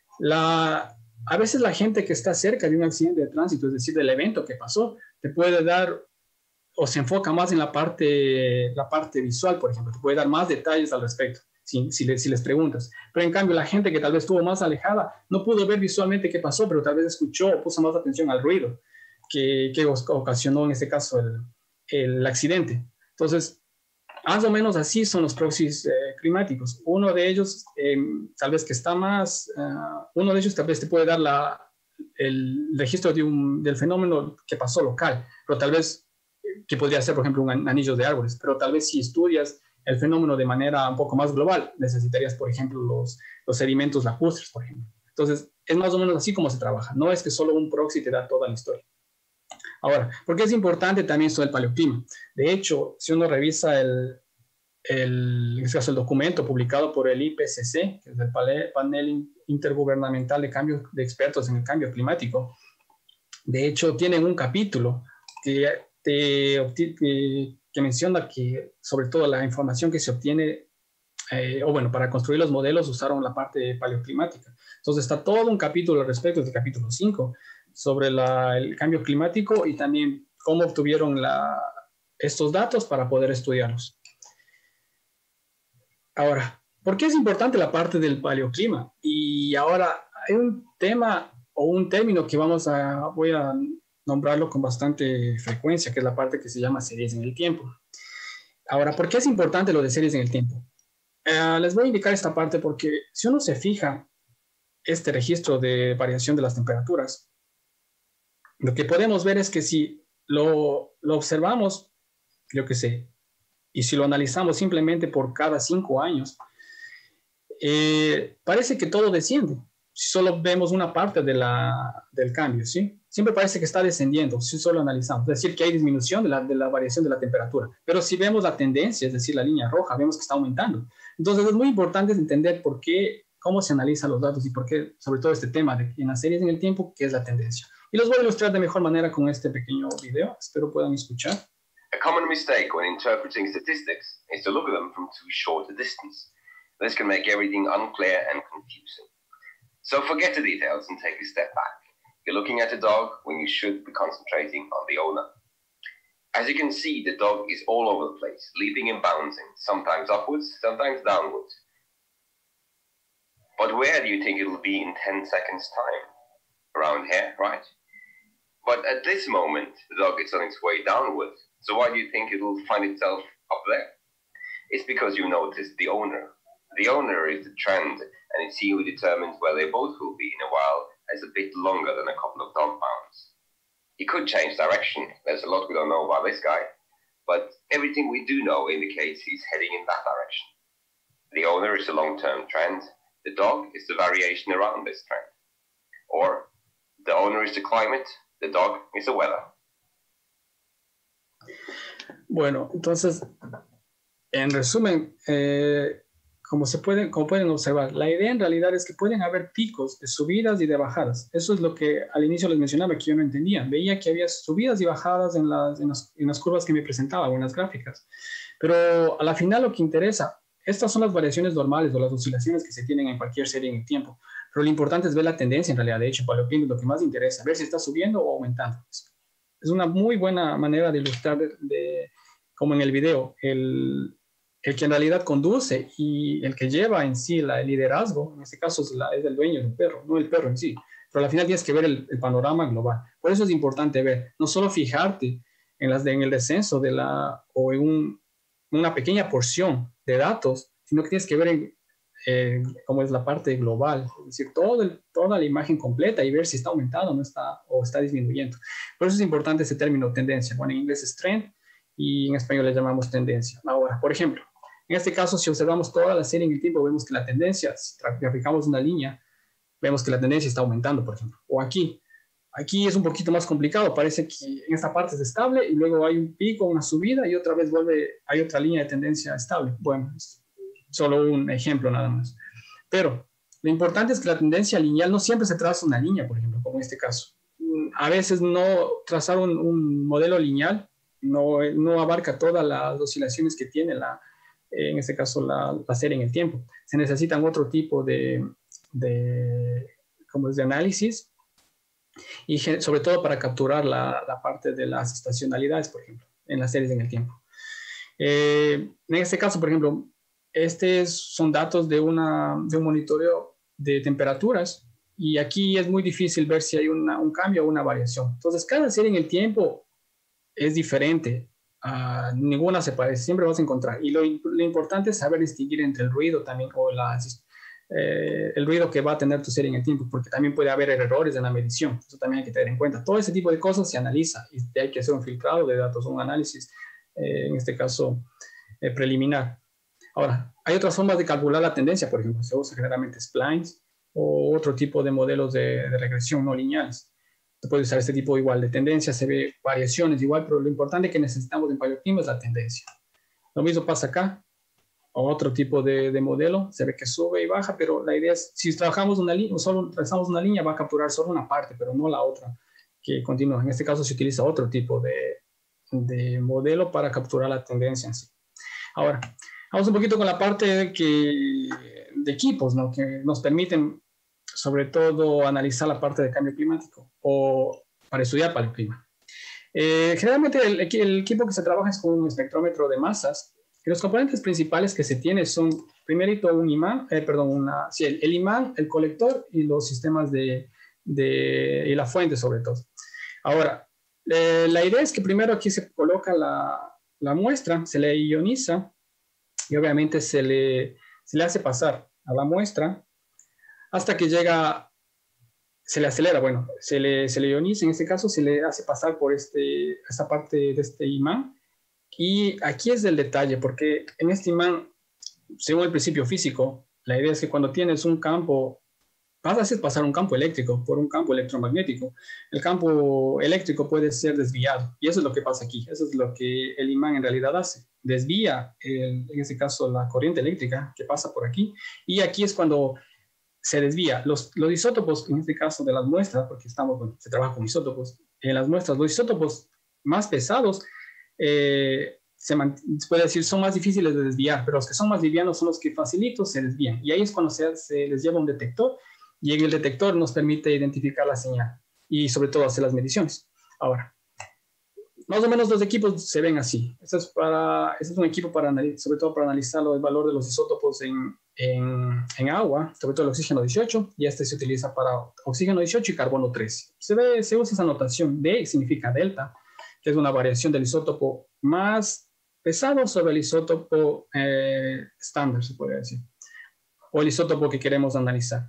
Speaker 4: A veces la gente que está cerca de un accidente de tránsito, es decir, del evento que pasó, te puede dar o se enfoca más en la parte visual, por ejemplo, te puede dar más detalles al respecto, si les preguntas. Pero en cambio, la gente que tal vez estuvo más alejada no pudo ver visualmente qué pasó, pero tal vez escuchó o puso más atención al ruido que ocasionó en este caso el accidente. Entonces, más o menos así son los proxies climáticos. Uno de ellos, tal vez que está más, uno de ellos tal vez te puede dar el registro del fenómeno que pasó local, pero tal vez, que podría ser, por ejemplo, un anillo de árboles, pero tal vez si estudias el fenómeno de manera un poco más global, necesitarías, por ejemplo, los sedimentos lacustres, por ejemplo. Entonces, es más o menos así como se trabaja. No es que solo un proxy te da toda la historia. Ahora, ¿por qué es importante también esto del paleoclima? De hecho, si uno revisa en este caso el documento publicado por el IPCC, que es el Panel Intergubernamental de Expertos en el Cambio Climático, de hecho tienen un capítulo que menciona que sobre todo la información que se obtiene, para construir los modelos usaron la parte paleoclimática. Entonces está todo un capítulo al respecto, del capítulo 5, sobre el cambio climático y también cómo obtuvieron estos datos para poder estudiarlos. Ahora, ¿por qué es importante la parte del paleoclima? Y ahora hay un tema o un término que voy a nombrarlo con bastante frecuencia, que es la parte que se llama series en el tiempo. Ahora, ¿por qué es importante lo de series en el tiempo? Les voy a indicar esta parte porque si uno se fija este registro de variación de las temperaturas, lo que podemos ver es que si lo observamos, yo qué sé, y si lo analizamos simplemente por cada 5 años, parece que todo desciende. Si solo vemos una parte del cambio, ¿sí? Siempre parece que está descendiendo, si solo analizamos. Es decir, que hay disminución de la variación de la temperatura. Pero si vemos la tendencia, es decir, la línea roja, vemos que está aumentando. Entonces, es muy importante entender cómo se analizan los datos y por qué, sobre todo este tema en las series en el tiempo, qué es la tendencia. Y los voy a ilustrar de mejor manera con este pequeño video. Espero puedan escuchar.
Speaker 5: A common mistake when interpreting statistics is to look at them from too short a distance. This can make everything unclear and confusing. So forget the details and take a step back. You're looking at a dog when you should be concentrating on the owner. As you can see, the dog is all over the place, leaping and bouncing, sometimes upwards, sometimes downwards. But where do you think it'll be in 10 seconds' time? Around here, right? But at this moment, the dog is on its way downwards. So why do you think it'll find itself up there? It's because you noticed the owner. The owner is the trend, and it's he who determines where they both will be in a while as a bit longer than a couple of dog bounds. He could change direction. There's a lot we don't know about this guy. But everything we do know indicates he's heading in that direction. The owner is a long-term trend. The dog is the variation around this trend. Or the owner is the climate. The dog is the weather.
Speaker 4: Bueno, entonces, en resumen, como pueden observar, la idea en realidad es que pueden haber picos de subidas y de bajadas. Eso es lo que al inicio les mencionaba que yo no entendía. Veía que había subidas y bajadas en las curvas que me presentaba o en las gráficas. Pero a la final lo que interesa, estas son las variaciones normales o las oscilaciones que se tienen en cualquier serie en el tiempo. Pero lo importante es ver la tendencia en realidad. De hecho, para lo que más interesa, ver si está subiendo o aumentando. Es una muy buena manera de ilustrar como en el video, el que en realidad conduce y el que lleva en sí el liderazgo, en este caso es el dueño del perro, no el perro en sí. Pero al final tienes que ver el panorama global. Por eso es importante ver, no solo fijarte en el descenso o en una pequeña porción de datos, sino que tienes que ver cómo es la parte global, es decir, toda la imagen completa y ver si está aumentando o está disminuyendo. Por eso es importante ese término tendencia. Bueno, en inglés es trend y en español le llamamos tendencia. Ahora, por ejemplo, en este caso, si observamos toda la serie en el tiempo, vemos que la tendencia, si graficamos una línea, vemos que la tendencia está aumentando, por ejemplo. O aquí es un poquito más complicado, parece que en esta parte es estable y luego hay un pico, una subida y otra vez hay otra línea de tendencia estable. Bueno, es solo un ejemplo nada más. Pero lo importante es que la tendencia lineal no siempre se traza una línea, por ejemplo, como en este caso. A veces no trazar un modelo lineal no abarca todas las oscilaciones que tiene en este caso la serie en el tiempo. Se necesitan otro tipo de análisis y sobre todo para capturar la parte de las estacionalidades, por ejemplo, en las series en el tiempo. En este caso, por ejemplo, son datos de un monitoreo de temperaturas y aquí es muy difícil ver si hay un cambio o una variación. Entonces, cada serie en el tiempo es diferente. Ninguna se parece, siempre vas a encontrar. Y lo importante es saber distinguir entre el ruido también o el ruido que va a tener tu serie en el tiempo, porque también puede haber errores en la medición. Eso también hay que tener en cuenta. Todo ese tipo de cosas se analiza y hay que hacer un filtrado de datos, un análisis, en este caso preliminar. Ahora, hay otras formas de calcular la tendencia, por ejemplo, se usa generalmente splines o otro tipo de modelos de regresión no lineales. Se puede usar este tipo igual de tendencia, se ve variaciones igual, pero lo importante que necesitamos en paleoclima es la tendencia. Lo mismo pasa acá, otro tipo de modelo, se ve que sube y baja, pero la idea es, si trabajamos una línea, solo trazamos una línea, va a capturar solo una parte, pero no la otra que continúa. En este caso se utiliza otro tipo de modelo para capturar la tendencia en sí. Ahora, vamos un poquito con la parte de equipos, ¿no? Que nos permiten, sobre todo, analizar la parte de cambio climático o para estudiar paleoclima. Generalmente el equipo que se trabaja es con un espectrómetro de masas y los componentes principales que se tiene son, primerito, un imán, el imán, el colector y los sistemas y la fuente, sobre todo. Ahora, la idea es que primero aquí se coloca la muestra, se le ioniza y obviamente se le hace pasar a la muestra hasta que se le acelera, bueno, se le ioniza, en este caso se le hace pasar por esta parte de este imán. Y aquí es el detalle, porque en este imán, según el principio físico, la idea es que cuando tienes un campo, vas a hacer pasar un campo eléctrico por un campo electromagnético. El campo eléctrico puede ser desviado, y eso es lo que pasa aquí. Eso es lo que el imán en realidad hace. Desvía, en este caso, la corriente eléctrica que pasa por aquí, y aquí es cuando se desvía. Los isótopos, en este caso de las muestras, porque se trabaja con isótopos, en las muestras, los isótopos más pesados, se puede decir, son más difíciles de desviar, pero los que son más livianos son los que facilitos se desvían. Y ahí es cuando se les lleva un detector, y en el detector nos permite identificar la señal y sobre todo hacer las mediciones. Ahora, más o menos los equipos se ven así. Este es un equipo sobre todo para analizar el valor de los isótopos en agua, sobre todo el oxígeno 18, y este se utiliza para oxígeno 18 y carbono 13. Se usa esa notación. D significa delta, que es una variación del isótopo más pesado sobre el isótopo estándar, se puede decir, o el isótopo que queremos analizar.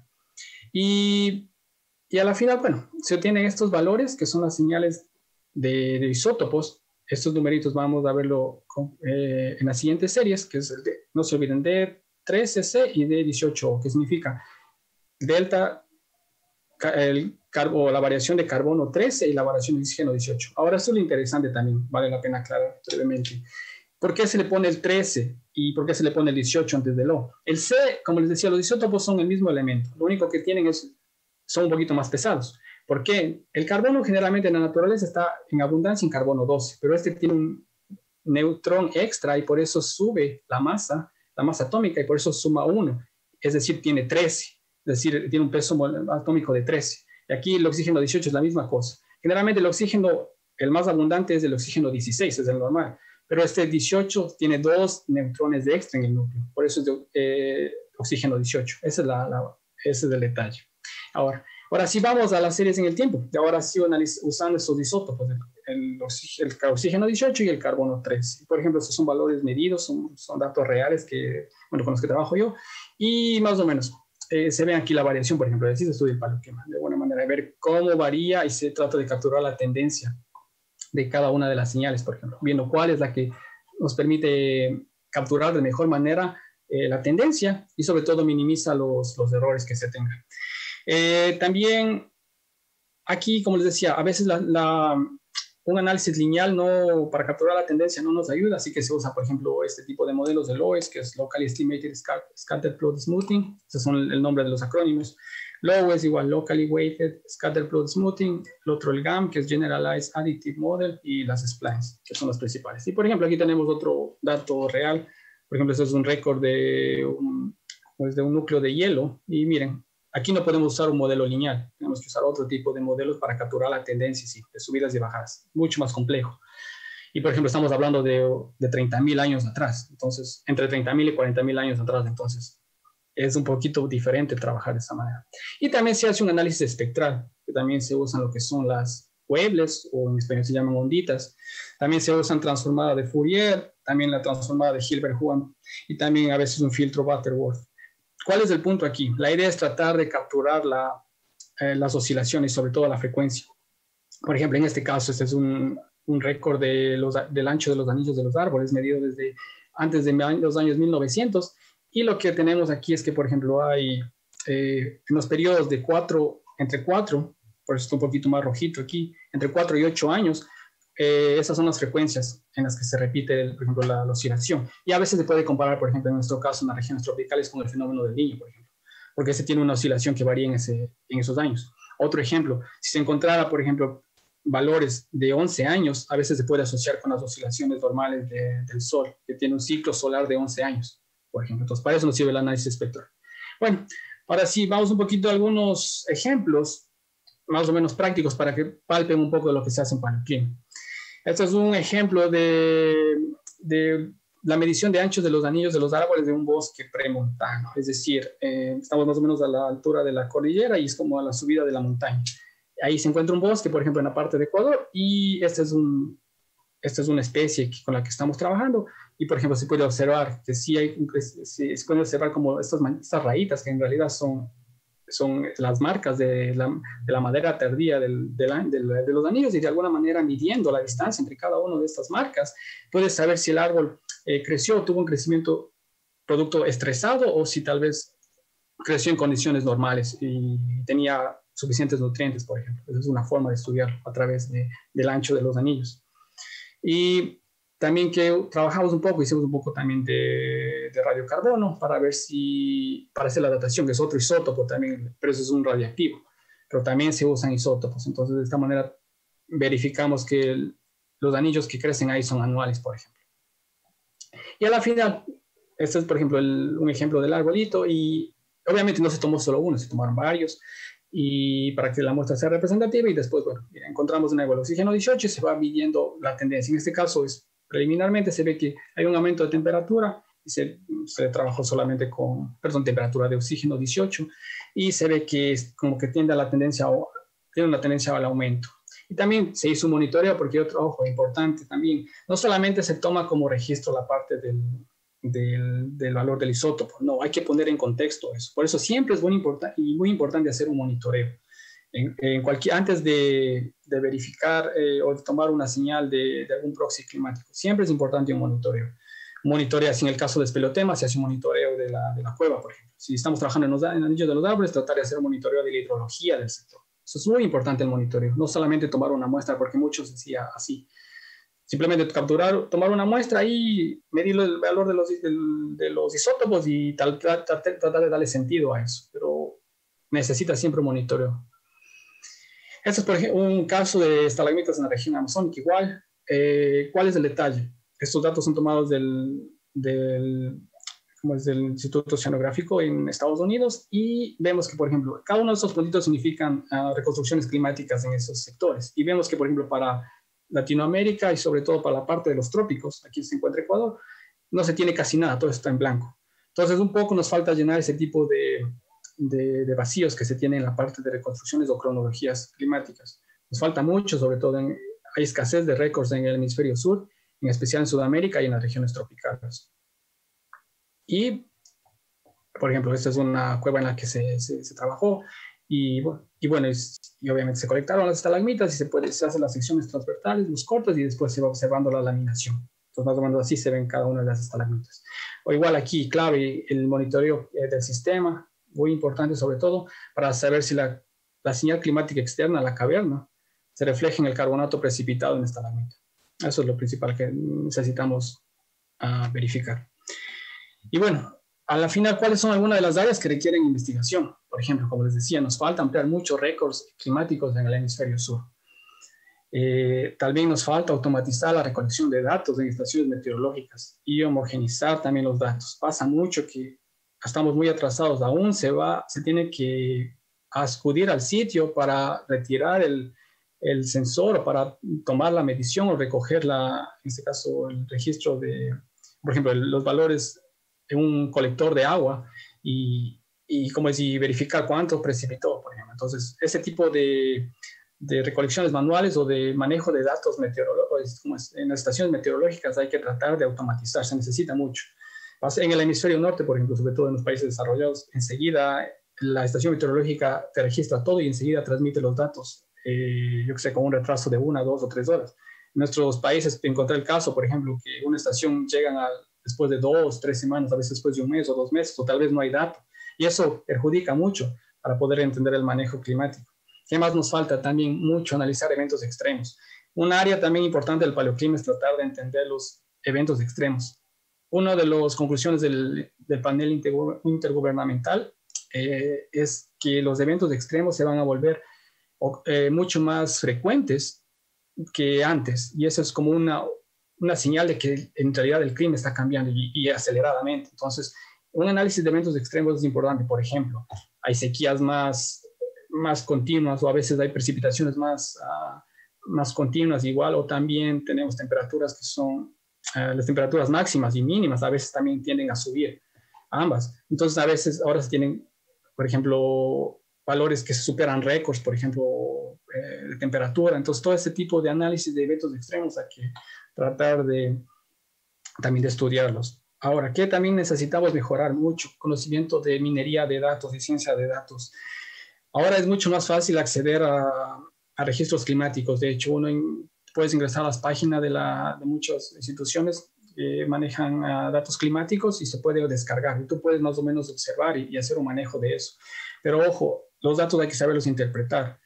Speaker 4: Y a la final, bueno, se obtienen estos valores que son las señales de isótopos. Estos numeritos vamos a verlo en las siguientes series, que es no se olviden, D13C y D18O, que significa delta, la variación de carbono 13 y la variación de oxígeno 18. Ahora, esto es lo interesante también, vale la pena aclarar brevemente. ¿Por qué se le pone el 13 y por qué se le pone el 18 antes del O? El C, como les decía, los isótopos son el mismo elemento. Lo único que tienen son un poquito más pesados. ¿Por qué? El carbono generalmente en la naturaleza está en abundancia en carbono 12, pero este tiene un neutrón extra y por eso sube la masa atómica y por eso suma 1. Es decir, tiene 13. Es decir, tiene un peso atómico de 13. Y aquí el oxígeno 18 es la misma cosa. Generalmente el oxígeno, el más abundante es el oxígeno 16, es el normal. pero este 18 tiene 2 neutrones de extra en el núcleo, por eso es de oxígeno 18. Ese es el detalle. Ahora sí vamos a las series en el tiempo. Y ahora sí usando estos isótopos, el oxígeno 18 y el carbono 3. Por ejemplo, estos son valores medidos, son datos reales con los que trabajo yo. Y más o menos se ve aquí la variación, por ejemplo, se estudia el paleoclima. De alguna manera, ver cómo varía y se trata de capturar la tendencia de cada una de las señales, por ejemplo, viendo cuál es la que nos permite capturar de mejor manera la tendencia y sobre todo minimiza los errores que se tengan. También aquí, como les decía, a veces un análisis lineal para capturar la tendencia no nos ayuda, así que se usa, por ejemplo, este tipo de modelos de LOES, que es Locally Estimated Scatter Plot Smoothing. Esos son el nombre de los acrónimos. LOES igual Locally Weighted Scatter Plot Smoothing, el otro el GAM, que es Generalized Additive Model, y las splines, que son las principales. Y por ejemplo, aquí tenemos otro dato real. Por ejemplo, este es un récord de un núcleo de hielo, y miren, aquí no podemos usar un modelo lineal, tenemos que usar otro tipo de modelos para capturar la tendencia, sí, de subidas y bajadas, mucho más complejo. Y por ejemplo, estamos hablando de 30.000 años atrás, entonces, entre 30.000 y 40.000 años atrás, entonces, es un poquito diferente trabajar de esa manera. Y también se hace un análisis espectral, que también se usan lo que son las wavelets, o en español se llaman onditas. También se usan transformada de Fourier, también la transformada de Hilbert-Huang, y también a veces un filtro Butterworth. ¿Cuál es el punto aquí? La idea es tratar de capturar las oscilaciones, sobre todo la frecuencia. Por ejemplo, en este caso, este es un récord del ancho de los anillos de los árboles, medido desde antes de los años 1900. Y lo que tenemos aquí es que, por ejemplo, hay en los periodos de entre 4, por eso está un poquito más rojito aquí, entre 4 y 8 años, esas son las frecuencias en las que se repite, por ejemplo, la oscilación. Y a veces se puede comparar, por ejemplo, en nuestro caso, en las regiones tropicales, con el fenómeno del Niño, por ejemplo, porque ese tiene una oscilación que varía en esos años. Otro ejemplo, si se encontrara, por ejemplo, valores de 11 años, a veces se puede asociar con las oscilaciones normales del Sol, que tiene un ciclo solar de 11 años, por ejemplo. Entonces, para eso nos sirve el análisis espectral. Bueno, ahora sí, vamos un poquito a algunos ejemplos más o menos prácticos para que palpen un poco de lo que se hace en paleoclima. Este es un ejemplo de la medición de anchos de los anillos de los árboles de un bosque premontano. Es decir, estamos más o menos a la altura de la cordillera y es como a la subida de la montaña. Ahí se encuentra un bosque, por ejemplo, en la parte de Ecuador, y esta es una especie con la que estamos trabajando. Y, por ejemplo, se puede observar que sí se puede observar como estas rayitas que en realidad son las marcas de la madera tardía de los anillos, y de alguna manera midiendo la distancia entre cada una de estas marcas, puedes saber si el árbol creció, tuvo un crecimiento producto estresado, o si tal vez creció en condiciones normales y tenía suficientes nutrientes, por ejemplo. Esa es una forma de estudiar a través del ancho de los anillos. Y también que trabajamos un poco, hicimos un poco también de radiocarbono para hacer la datación, que es otro isótopo también, pero eso es un radioactivo, pero también se usan isótopos. Entonces, de esta manera verificamos que los anillos que crecen ahí son anuales, por ejemplo. Y a la final, este es, por ejemplo, un ejemplo del arbolito, y obviamente no se tomó solo uno, se tomaron varios, y para que la muestra sea representativa, y después, bueno, encontramos una igual oxígeno 18 y se va midiendo la tendencia. En este caso, preliminarmente se ve que hay un aumento de temperatura, y se trabajó solamente con, temperatura de oxígeno 18, y se ve que como que tiene una tendencia al aumento. Y también se hizo un monitoreo, porque hay otro ojo importante también. No solamente se toma como registro la parte del valor del isótopo, no, hay que poner en contexto eso. Por eso siempre es muy importante hacer un monitoreo. Antes de verificar o de tomar una señal de algún proxy climático, siempre es importante un monitoreo. Si en el caso de espeleotema se hace un monitoreo de la cueva, por ejemplo. Si estamos trabajando en anillos de los árboles, tratar de hacer un monitoreo de la hidrología del sector. Eso es muy importante, el monitoreo. No solamente tomar una muestra, porque muchos decían así. Simplemente tomar una muestra y medir el valor de los isótopos y tratar de darle sentido a eso. Pero necesita siempre un monitoreo. Este es, por ejemplo, un caso de estalagmitas en la región amazónica igual. ¿Cuál es el detalle? Estos datos son tomados del Instituto Oceanográfico en Estados Unidos, y vemos que, por ejemplo, cada uno de estos puntitos significan reconstrucciones climáticas en esos sectores. Y vemos que, por ejemplo, para Latinoamérica y sobre todo para la parte de los trópicos, aquí se encuentra Ecuador, no se tiene casi nada, todo está en blanco. Entonces un poco nos falta llenar ese tipo de vacíos que se tienen en la parte de reconstrucciones o cronologías climáticas. Nos falta mucho, sobre todo hay escasez de récords en el hemisferio sur, en especial en Sudamérica y en las regiones tropicales. Y, por ejemplo, esta es una cueva en la que se trabajó y obviamente se colectaron las estalagmitas y se hacen las secciones transversales, los cortes y después se va observando la laminación. Entonces, más o menos así se ven cada una de las estalagmitas. O igual aquí, clave, el monitoreo del sistema, muy importante sobre todo para saber si la señal climática externa, la caverna, se refleja en el carbonato precipitado en esta estalagmita. Eso es lo principal que necesitamos verificar. Y bueno, a la final, ¿cuáles son algunas de las áreas que requieren investigación? Por ejemplo, como les decía, nos falta ampliar muchos récords climáticos en el hemisferio sur. También nos falta automatizar la recolección de datos en estaciones meteorológicas y homogenizar también los datos. Pasa mucho que estamos muy atrasados, aún se tiene que acudir al sitio para retirar el sensor o para tomar la medición o recoger en este caso el registro de, por ejemplo, los valores en un colector de agua y como decir, verificar cuánto precipitó, por ejemplo. Entonces, ese tipo de recolecciones manuales o de manejo de datos meteorológicos, como en las estaciones meteorológicas, hay que tratar de automatizar, se necesita mucho. En el hemisferio norte, por ejemplo, sobre todo en los países desarrollados, enseguida la estación meteorológica te registra todo y enseguida transmite los datos, yo que sé, con un retraso de 1, 2 o 3 horas. En nuestros países encontré el caso, por ejemplo, que una estación llega después de 2, 3 semanas, a veces después de un mes o 2 meses, o tal vez no hay datos. Y eso perjudica mucho para poder entender el manejo climático. ¿Qué más nos falta? También mucho analizar eventos extremos. Un área también importante del paleoclima es tratar de entender los eventos extremos. Una de las conclusiones del panel intergubernamental es que los eventos extremos se van a volver mucho más frecuentes que antes. Y eso es como una señal de que en realidad el clima está cambiando y aceleradamente. Entonces, un análisis de eventos extremos es importante. Por ejemplo, hay sequías más continuas o a veces hay precipitaciones más continuas igual, o también tenemos temperaturas que son las temperaturas máximas y mínimas a veces también tienden a subir, ambas. Entonces a veces ahora se tienen, por ejemplo, valores que superan récords, por ejemplo, de temperatura. Entonces todo ese tipo de análisis de eventos extremos hay que tratar también de estudiarlos. Ahora, ¿qué también necesitamos mejorar mucho? Conocimiento de minería de datos, de ciencia de datos. Ahora es mucho más fácil acceder a registros climáticos. De hecho, puedes ingresar a las páginas de muchas instituciones que manejan datos climáticos y se puede descargar. Y tú puedes más o menos observar y hacer un manejo de eso. Pero ojo, los datos hay que saberlos interpretar.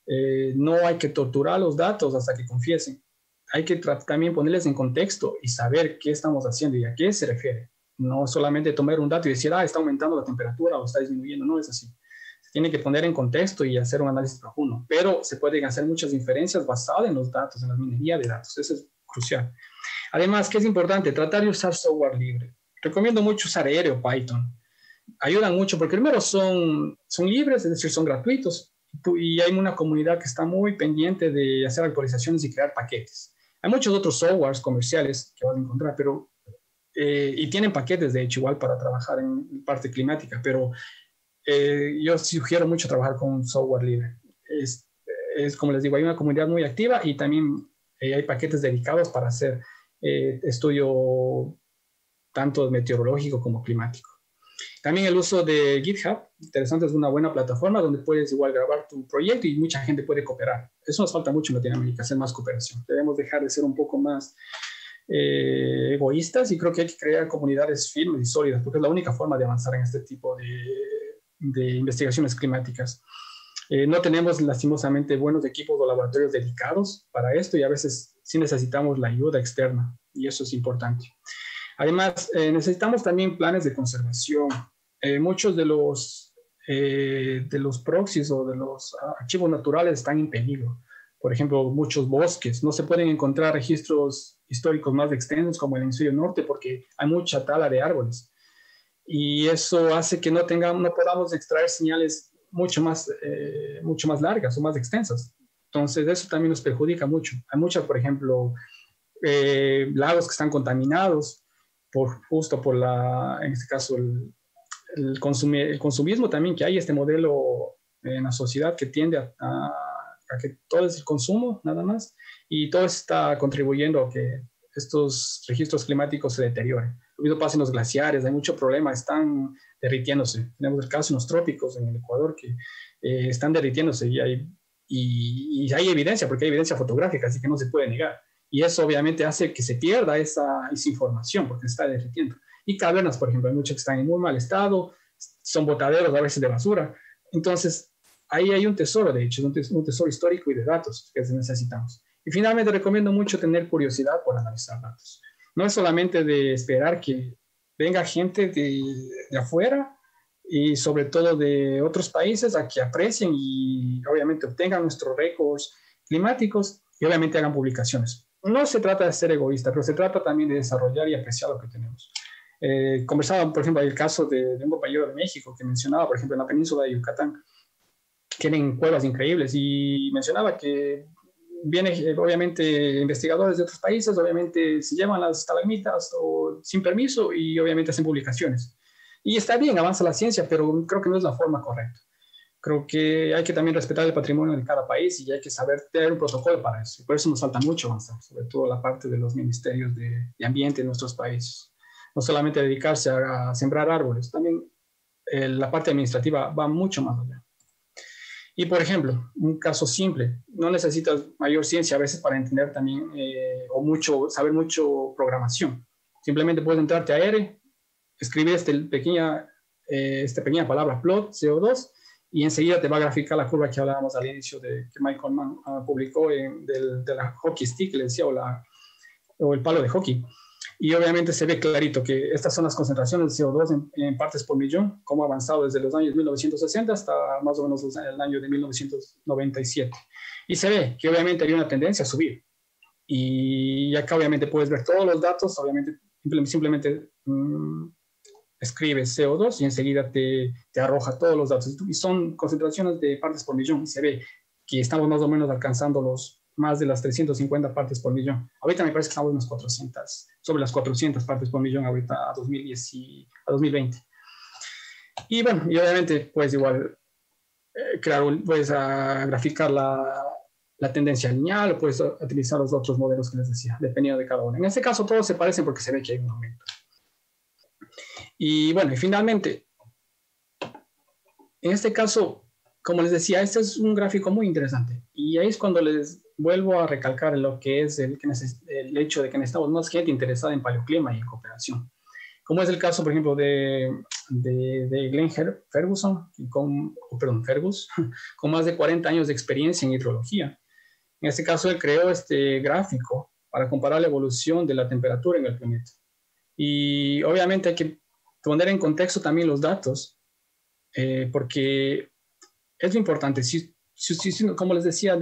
Speaker 4: No hay que torturar los datos hasta que confiesen. Hay que también ponerles en contexto y saber qué estamos haciendo y a qué se refiere. No solamente tomar un dato y decir, está aumentando la temperatura o está disminuyendo. No es así. Tiene que poner en contexto y hacer un análisis profundo, pero se pueden hacer muchas inferencias basadas en los datos, en la minería de datos. Eso es crucial. Además, ¿qué es importante? Tratar de usar software libre. Recomiendo mucho usar R o Python. Ayudan mucho porque primero son libres, es decir, son gratuitos y hay una comunidad que está muy pendiente de hacer actualizaciones y crear paquetes. Hay muchos otros softwares comerciales que vas a encontrar, pero y tienen paquetes, de hecho, igual para trabajar en parte climática, pero yo sugiero mucho trabajar con un software libre. Es como les digo, hay una comunidad muy activa y también hay paquetes dedicados para hacer estudio tanto meteorológico como climático. También el uso de GitHub, interesante, es una buena plataforma donde puedes igual grabar tu proyecto y mucha gente puede cooperar. Eso nos falta mucho en Latinoamérica, hacer más cooperación. Debemos dejar de ser un poco más egoístas y creo que hay que crear comunidades firmes y sólidas porque es la única forma de avanzar en este tipo de investigaciones climáticas. No tenemos lastimosamente buenos equipos o laboratorios dedicados para esto y a veces sí necesitamos la ayuda externa y eso es importante. Además, necesitamos también planes de conservación. Muchos de los proxies o de los archivos naturales están en peligro. Por ejemplo, muchos bosques. No se pueden encontrar registros históricos más extensos como el hemisferio norte porque hay mucha tala de árboles. Y eso hace que no podamos extraer señales mucho más largas o más extensas. Entonces, eso también nos perjudica mucho. Hay muchas, por ejemplo, lagos que están contaminados justo por en este caso, el consumismo también que hay, este modelo en la sociedad que tiende a que todo es el consumo, nada más, y todo está contribuyendo a que estos registros climáticos se deterioren. Lo mismo pasa en los glaciares, hay mucho problema, están derritiéndose. Tenemos el caso en los trópicos, en el Ecuador, que están derritiéndose y hay evidencia, porque hay evidencia fotográfica, así que no se puede negar. Y eso obviamente hace que se pierda esa información, porque se está derritiendo. Y cavernas, por ejemplo, hay muchas que están en muy mal estado, son botaderos a veces de basura. Entonces, ahí hay un tesoro, de hecho, un tesoro histórico y de datos que necesitamos. Y finalmente recomiendo mucho tener curiosidad por analizar datos. No es solamente de esperar que venga gente de afuera y sobre todo de otros países a que aprecien y obviamente obtengan nuestros récords climáticos y obviamente hagan publicaciones. No se trata de ser egoísta, pero se trata también de desarrollar y apreciar lo que tenemos. Conversaba, por ejemplo, el caso de un compañero de México que mencionaba, por ejemplo, en la península de Yucatán, tienen cuevas increíbles y mencionaba que vienen obviamente investigadores de otros países, obviamente se llevan las estalagmitas o sin permiso y obviamente hacen publicaciones. Y está bien, avanza la ciencia, pero creo que no es la forma correcta. Creo que hay que también respetar el patrimonio de cada país y hay que saber tener un protocolo para eso. Por eso nos falta mucho avanzar, sobre todo la parte de los ministerios de ambiente en nuestros países. No solamente dedicarse a sembrar árboles, también la parte administrativa va mucho más allá. Y, por ejemplo, un caso simple, no necesitas mayor ciencia a veces para entender también saber mucho programación. Simplemente puedes entrarte a R, escribir esta pequeña palabra plot, CO2, y enseguida te va a graficar la curva que hablábamos al inicio que Michael Mann publicó de la hockey stick, le decía, o el palo de hockey. Y obviamente se ve clarito que estas son las concentraciones de CO2 en partes por millón, cómo ha avanzado desde los años 1960 hasta más o menos el año de 1997. Y se ve que obviamente había una tendencia a subir. Y acá obviamente puedes ver todos los datos, obviamente simplemente escribes CO2 y enseguida te arroja todos los datos. Y son concentraciones de partes por millón. Y se ve que estamos más o menos alcanzando más de las 350 partes por millón. Ahorita me parece que estamos en sobre las 400 partes por millón ahorita a 2020. Y bueno, y obviamente pues igual puedes graficar la tendencia lineal o puedes utilizar los otros modelos que les decía, dependiendo de cada uno. En este caso todos se parecen porque se ve que hay un aumento. Y bueno, y finalmente, en este caso, como les decía, este es un gráfico muy interesante. Y ahí es cuando les vuelvo a recalcar lo que es el hecho de que necesitamos más gente interesada en paleoclima y en cooperación. Como es el caso, por ejemplo, de Glenn Ferguson, Fergus, con más de 40 años de experiencia en hidrología. En este caso, él creó este gráfico para comparar la evolución de la temperatura en el planeta. Y obviamente hay que poner en contexto también los datos, porque es lo importante. Como les decía,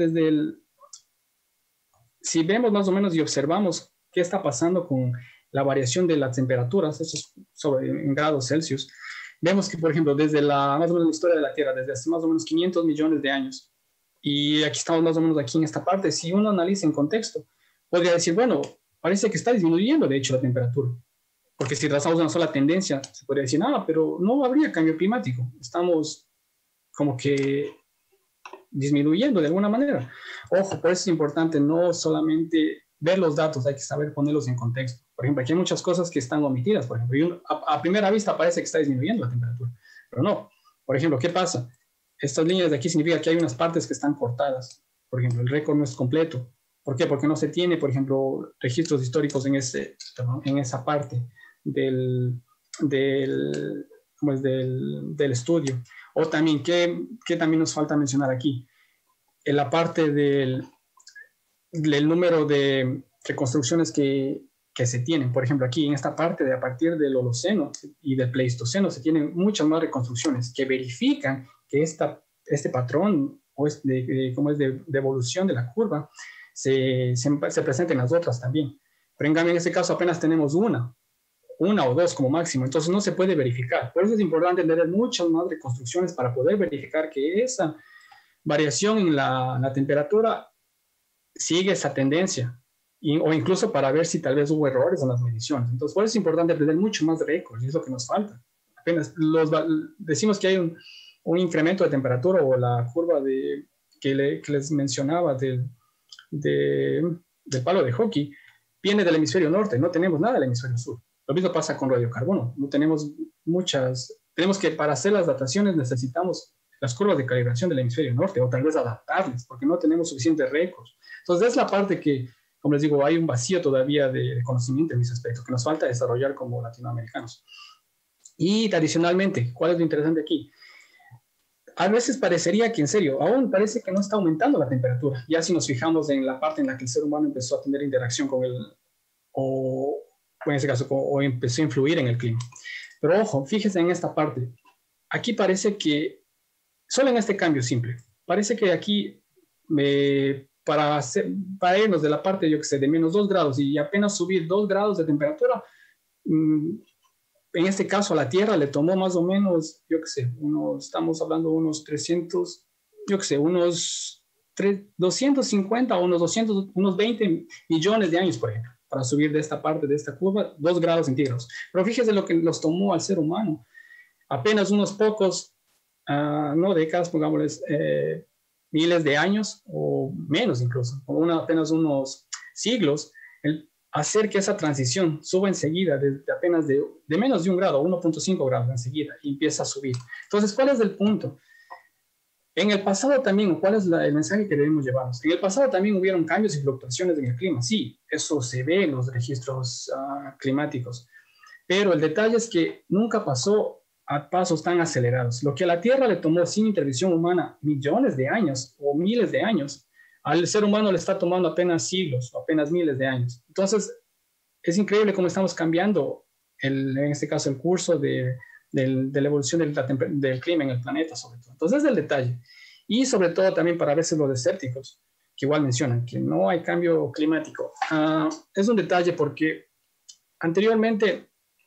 Speaker 4: si vemos más o menos y observamos qué está pasando con la variación de las temperaturas, eso es en grados Celsius, vemos que, por ejemplo, desde más o menos la historia de la Tierra, desde hace más o menos 500 millones de años, y aquí estamos más o menos aquí en esta parte, si uno analiza en contexto, podría decir, bueno, parece que está disminuyendo, de hecho, la temperatura. Porque si trazamos una sola tendencia, se podría decir, pero no habría cambio climático. Estamos como que disminuyendo de alguna manera. Ojo, por eso es importante no solamente ver los datos, hay que saber ponerlos en contexto. Por ejemplo, aquí hay muchas cosas que están omitidas. Por ejemplo, y a primera vista parece que está disminuyendo la temperatura, pero no. Por ejemplo, ¿qué pasa? Estas líneas de aquí significa que hay unas partes que están cortadas. Por ejemplo, el récord no es completo. ¿Por qué? Porque no se tiene, por ejemplo, registros históricos en esa parte del estudio. O también, ¿qué también nos falta mencionar aquí? En la parte del número de reconstrucciones que se tienen. Por ejemplo, aquí en esta parte, a partir del Holoceno y del Pleistoceno, se tienen muchas más reconstrucciones que verifican que este patrón de evolución de la curva se presenta en las otras también. Pero en cambio, en este caso apenas tenemos una o dos como máximo, entonces no se puede verificar. Por eso es importante tener muchas más reconstrucciones para poder verificar que esa variación en la temperatura, sigue esa tendencia, o incluso para ver si tal vez hubo errores en las mediciones. Entonces, por eso es importante tener mucho más récords, y es lo que nos falta. Apenas decimos que hay un incremento de temperatura, o la curva que les mencionaba del palo de hockey, viene del hemisferio norte, no tenemos nada del hemisferio sur. Lo mismo pasa con radiocarbono, no tenemos tenemos que para hacer las dataciones necesitamos las curvas de calibración del hemisferio norte, o tal vez adaptarles, porque no tenemos suficientes récords. Entonces, es la parte que, como les digo, hay un vacío todavía de conocimiento en ese aspecto, que nos falta desarrollar como latinoamericanos. Y adicionalmente, ¿cuál es lo interesante aquí? A veces parecería que, en serio, aún parece que no está aumentando la temperatura. Ya si nos fijamos en la parte en la que el ser humano empezó a tener interacción con o en ese caso, o empezó a influir en el clima. Pero ojo, fíjese en esta parte. Aquí parece que, solo en este cambio simple, parece que aquí, para irnos de la parte, yo que sé, de menos 2 grados y apenas subir 2 grados de temperatura, en este caso a la Tierra le tomó más o menos, yo qué sé, estamos hablando de unos 300, yo qué sé, unos 250 o unos 20 millones de años, por ejemplo, para subir de esta parte, de esta curva, 2 grados centígrados. Pero fíjese lo que nos tomó al ser humano. Apenas unos pocos, no décadas, pongámosles, miles de años o menos incluso, apenas unos siglos, hacer que esa transición suba enseguida, de apenas de menos de 1 grado, 1.5 grados enseguida, y empieza a subir. Entonces, ¿cuál es el punto? En el pasado también, ¿cuál es el mensaje que debemos llevarnos? En el pasado también hubieron cambios y fluctuaciones en el clima. Sí, eso se ve en los registros climáticos. Pero el detalle es que nunca pasó a pasos tan acelerados. Lo que a la Tierra le tomó sin intervención humana millones de años o miles de años, al ser humano le está tomando apenas siglos o apenas miles de años. Entonces, es increíble cómo estamos cambiando, en este caso, el curso de la evolución del clima en el planeta, sobre todo. Entonces, es el detalle. Y sobre todo también para veces los desérticos, que igual mencionan que no hay cambio climático. Es un detalle porque anteriormente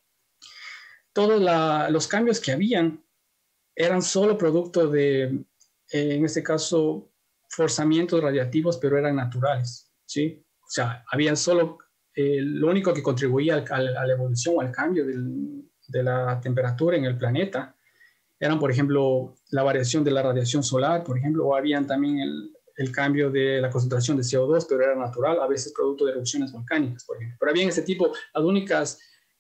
Speaker 4: todos los cambios que habían eran solo producto de, en este caso, forzamientos radiactivos, pero eran naturales, ¿sí? O sea, habían solo, lo único que contribuía a la evolución o al cambio de la temperatura en el planeta eran, por ejemplo, la variación de la radiación solar, por ejemplo, o habían también el cambio de la concentración de CO2, pero era natural, a veces producto de erupciones volcánicas, por ejemplo. Pero había ese tipo, las únicas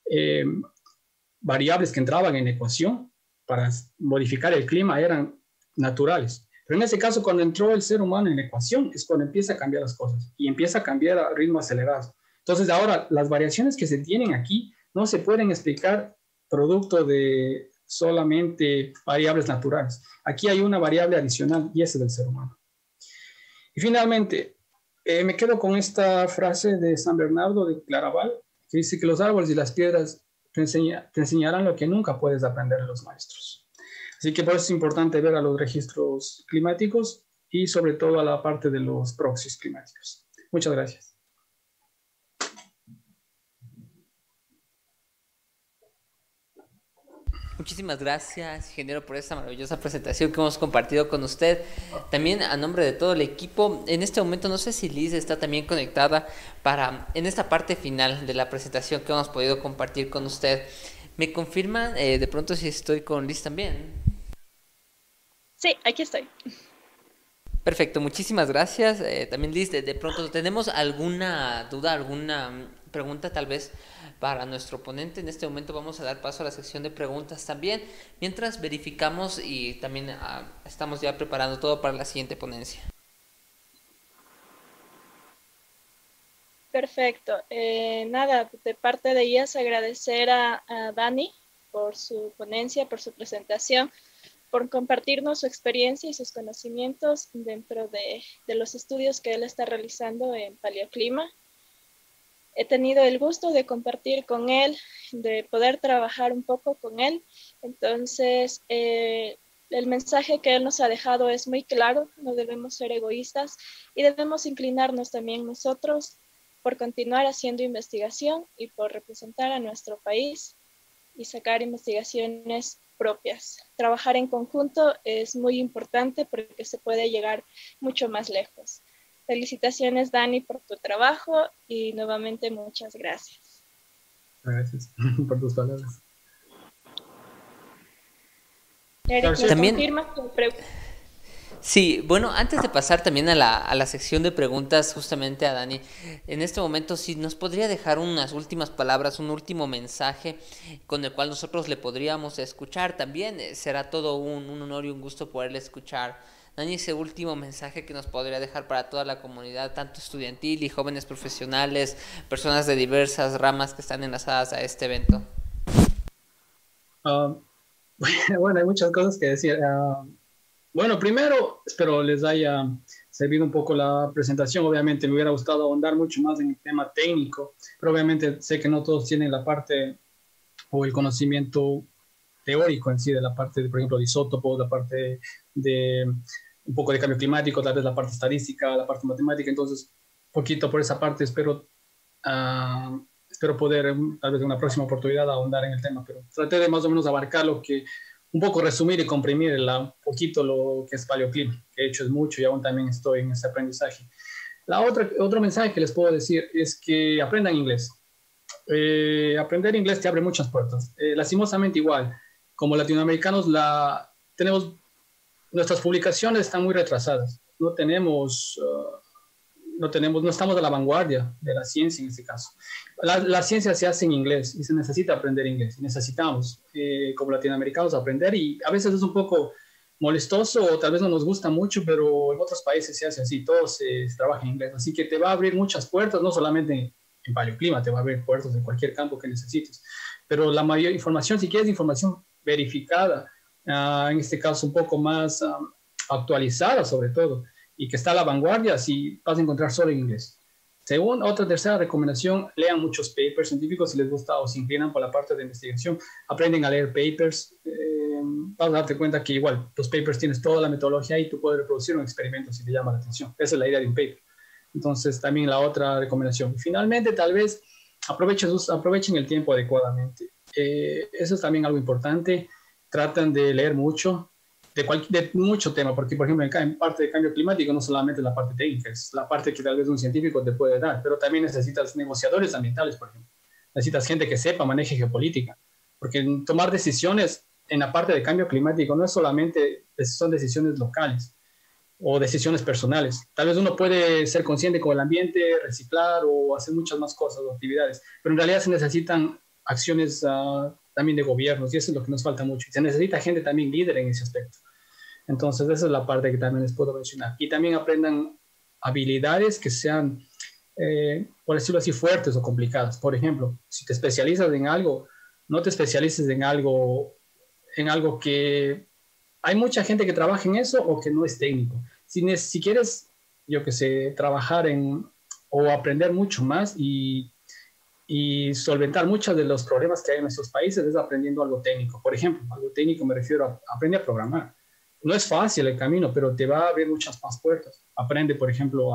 Speaker 4: variables que entraban en ecuación para modificar el clima eran naturales. Pero en ese caso, cuando entró el ser humano en la ecuación, es cuando empieza a cambiar las cosas y empieza a cambiar a ritmo acelerado. Entonces, ahora, las variaciones que se tienen aquí no se pueden explicar producto de solamente variables naturales. Aquí hay una variable adicional y esa es del ser humano. Y finalmente, me quedo con esta frase de San Bernardo de Claraval, que dice que los árboles y las piedras te enseñarán lo que nunca puedes aprender de los maestros. Así que por eso es importante ver a los registros climáticos y sobre todo a la parte de los proxies climáticos. Muchas gracias.
Speaker 2: Muchísimas gracias, ingeniero, por esta maravillosa presentación que hemos compartido con usted. También a nombre de todo el equipo, en este momento no sé si Liz está también conectada para, en esta parte final de la presentación que hemos podido compartir con usted. ¿Me confirma de pronto si estoy con Liz también?
Speaker 3: Sí, aquí estoy.
Speaker 2: Perfecto, muchísimas gracias. También Liz, de pronto, ¿tenemos alguna duda, alguna pregunta tal vez para nuestro ponente? En este momento vamos a dar paso a la sección de preguntas también, mientras verificamos y también estamos ya preparando todo para la siguiente ponencia.
Speaker 3: Perfecto. Nada, de parte de ellas agradecer a Dani por su ponencia, por su presentación, por compartirnos su experiencia y sus conocimientos dentro de los estudios que él está realizando en paleoclima. He tenido el gusto de compartir con él, de poder trabajar un poco con él. Entonces, el mensaje que él nos ha dejado es muy claro: no debemos ser egoístas y debemos inclinarnos también nosotros por continuar haciendo investigación y por representar a nuestro país y sacar investigaciones propias. Trabajar en conjunto es muy importante porque se puede llegar mucho más lejos. Felicitaciones, Dani, por tu trabajo y nuevamente muchas gracias.
Speaker 4: Gracias por tus palabras.
Speaker 3: Eric, ¿nos
Speaker 2: También-
Speaker 3: confirma tu pregunta?
Speaker 2: Sí, bueno, antes de pasar también a la sección de preguntas justamente a Dani, en este momento sí nos podría dejar unas últimas palabras, un último mensaje con el cual nosotros le podríamos escuchar también. Será todo un honor y un gusto poderle escuchar. Dani, ese último mensaje que nos podría dejar para toda la comunidad, tanto estudiantil y jóvenes profesionales, personas de diversas ramas que están enlazadas a este evento.
Speaker 4: Ah, bueno, hay muchas cosas que decir. Bueno, primero, espero les haya servido un poco la presentación. Obviamente me hubiera gustado ahondar mucho más en el tema técnico, pero obviamente sé que no todos tienen la parte o el conocimiento teórico en sí de la parte, de, por ejemplo, de isótopos, la parte de un poco de cambio climático, tal vez la parte estadística, la parte matemática. Entonces, poquito por esa parte espero poder, tal vez en una próxima oportunidad, ahondar en el tema, pero traté de más o menos abarcar lo que, un poco resumir y comprimir un poquito lo que es paleoclima, que de hecho es mucho y aún también estoy en ese aprendizaje. Otro mensaje que les puedo decir es que aprendan inglés. Aprender inglés te abre muchas puertas. Lastimosamente igual, como latinoamericanos tenemos, nuestras publicaciones están muy retrasadas. No estamos a la vanguardia de la ciencia en este caso. La ciencia se hace en inglés y se necesita aprender inglés. Necesitamos, como latinoamericanos, aprender y a veces es un poco molestoso o tal vez no nos gusta mucho, pero en otros países se hace así, todo se trabaja en inglés. Así que te va a abrir muchas puertas, no solamente en paleoclima, te va a abrir puertas en cualquier campo que necesites. Pero la mayor información, si quieres información verificada, en este caso un poco más actualizada sobre todo, y que está a la vanguardia, si vas a encontrar solo en inglés. Tercera recomendación, lean muchos papers científicos si les gusta o se inclinan por la parte de investigación, aprenden a leer papers, vas a darte cuenta que igual los papers tienes toda la metodología y tú puedes reproducir un experimento si te llama la atención. Esa es la idea de un paper. Entonces, también la otra recomendación. Finalmente, tal vez aprovechen el tiempo adecuadamente. Eso es también algo importante. Tratan de leer mucho, de mucho tema, porque por ejemplo en parte de cambio climático no solamente la parte técnica, es la parte que tal vez un científico te puede dar, pero también necesitas negociadores ambientales, por ejemplo. Necesitas gente que sepa, maneje geopolítica, porque tomar decisiones en la parte de cambio climático no es solamente, son decisiones locales o decisiones personales. Tal vez uno puede ser consciente con el ambiente, reciclar o hacer muchas más cosas o actividades, pero en realidad se necesitan acciones también de gobiernos y eso es lo que nos falta mucho. Se necesita gente también líder en ese aspecto. Entonces, esa es la parte que también les puedo mencionar. Y también aprendan habilidades que sean, por decirlo así, fuertes o complicadas. Por ejemplo, si te especializas en algo, no te especialices en algo que hay mucha gente que trabaja en eso o que no es técnico. Si quieres, yo que sé, trabajar o aprender mucho más y solventar muchos de los problemas que hay en nuestros países es aprendiendo algo técnico. Por ejemplo, algo técnico me refiero a aprender a programar. No es fácil el camino, pero te va a abrir muchas más puertas. Aprende, por ejemplo,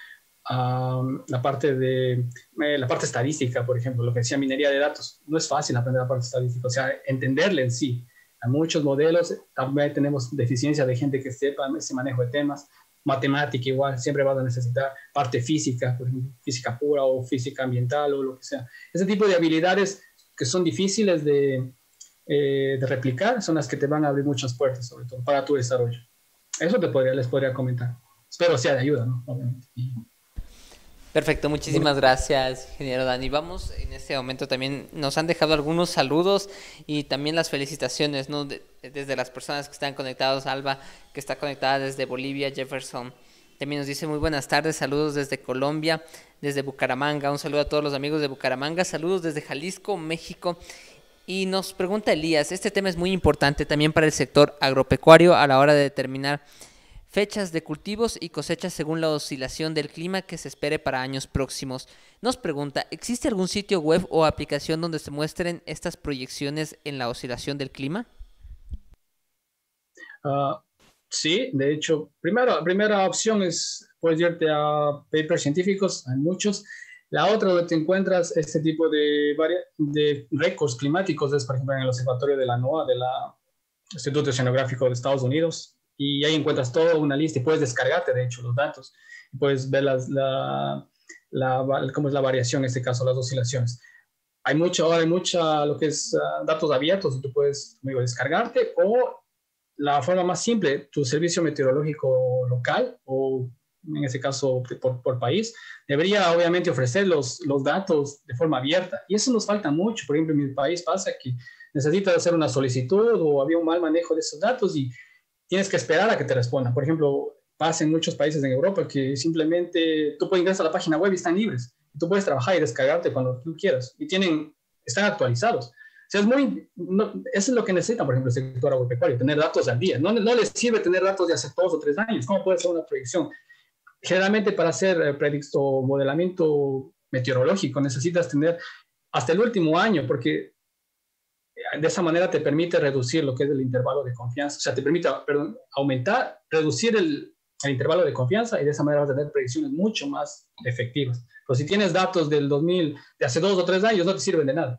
Speaker 4: la parte estadística, por ejemplo, lo que decía minería de datos. No es fácil aprender la parte estadística, o sea, entenderla en sí. Hay muchos modelos, también tenemos deficiencia de gente que sepa ese manejo de temas. Matemática igual, siempre vas a necesitar parte física, por ejemplo, física pura o física ambiental o lo que sea. Ese tipo de habilidades que son difíciles de replicar son las que te van a abrir muchas puertas, sobre todo para tu desarrollo. Eso les podría comentar. Espero sea de ayuda, ¿no? Obviamente.
Speaker 2: Perfecto, muchísimas gracias, ingeniero Dani. Vamos, en este momento también nos han dejado algunos saludos y también las felicitaciones, ¿no? Desde las personas que están conectados, Alba, que está conectada desde Bolivia, Jefferson. También nos dice muy buenas tardes, saludos desde Colombia, desde Bucaramanga. Un saludo a todos los amigos de Bucaramanga, saludos desde Jalisco, México. Y nos pregunta Elías, este tema es muy importante también para el sector agropecuario a la hora de determinar fechas de cultivos y cosechas según la oscilación del clima que se espere para años próximos. Nos pregunta, ¿existe algún sitio web o aplicación donde se muestren estas proyecciones en la oscilación del clima?
Speaker 4: Sí, de hecho, primera opción es, puedes irte a papers científicos, hay muchos. La otra donde te encuentras este tipo de récords climáticos es, por ejemplo, en el observatorio de la NOAA, Instituto Oceanográfico de Estados Unidos, y ahí encuentras toda una lista y puedes descargarte, de hecho, los datos. Y puedes ver cómo es la variación, en este caso, las oscilaciones. Ahora hay mucha lo que es datos abiertos, y tú puedes, como digo, descargarte, o la forma más simple, tu servicio meteorológico local, o en ese caso por país, debería obviamente ofrecer los datos de forma abierta. Y eso nos falta mucho. Por ejemplo, en mi país pasa que necesitas hacer una solicitud o había un mal manejo de esos datos y tienes que esperar a que te respondan. Por ejemplo, pasa en muchos países en Europa que simplemente tú puedes ingresar a la página web y están libres. Tú puedes trabajar y descargarte cuando tú quieras. Y están actualizados. O sea, eso es lo que necesita, por ejemplo, el sector agropecuario, tener datos al día. No les sirve tener datos de hace 2 o 3 años. ¿Cómo puede ser una proyección? Generalmente para hacer predicto modelamiento meteorológico necesitas tener hasta el último año, porque de esa manera te permite reducir lo que es el intervalo de confianza. O sea, te permite, reducir el intervalo de confianza, y de esa manera vas a tener predicciones mucho más efectivas. Pero si tienes datos del 2000, de hace 2 o 3 años, no te sirven de nada.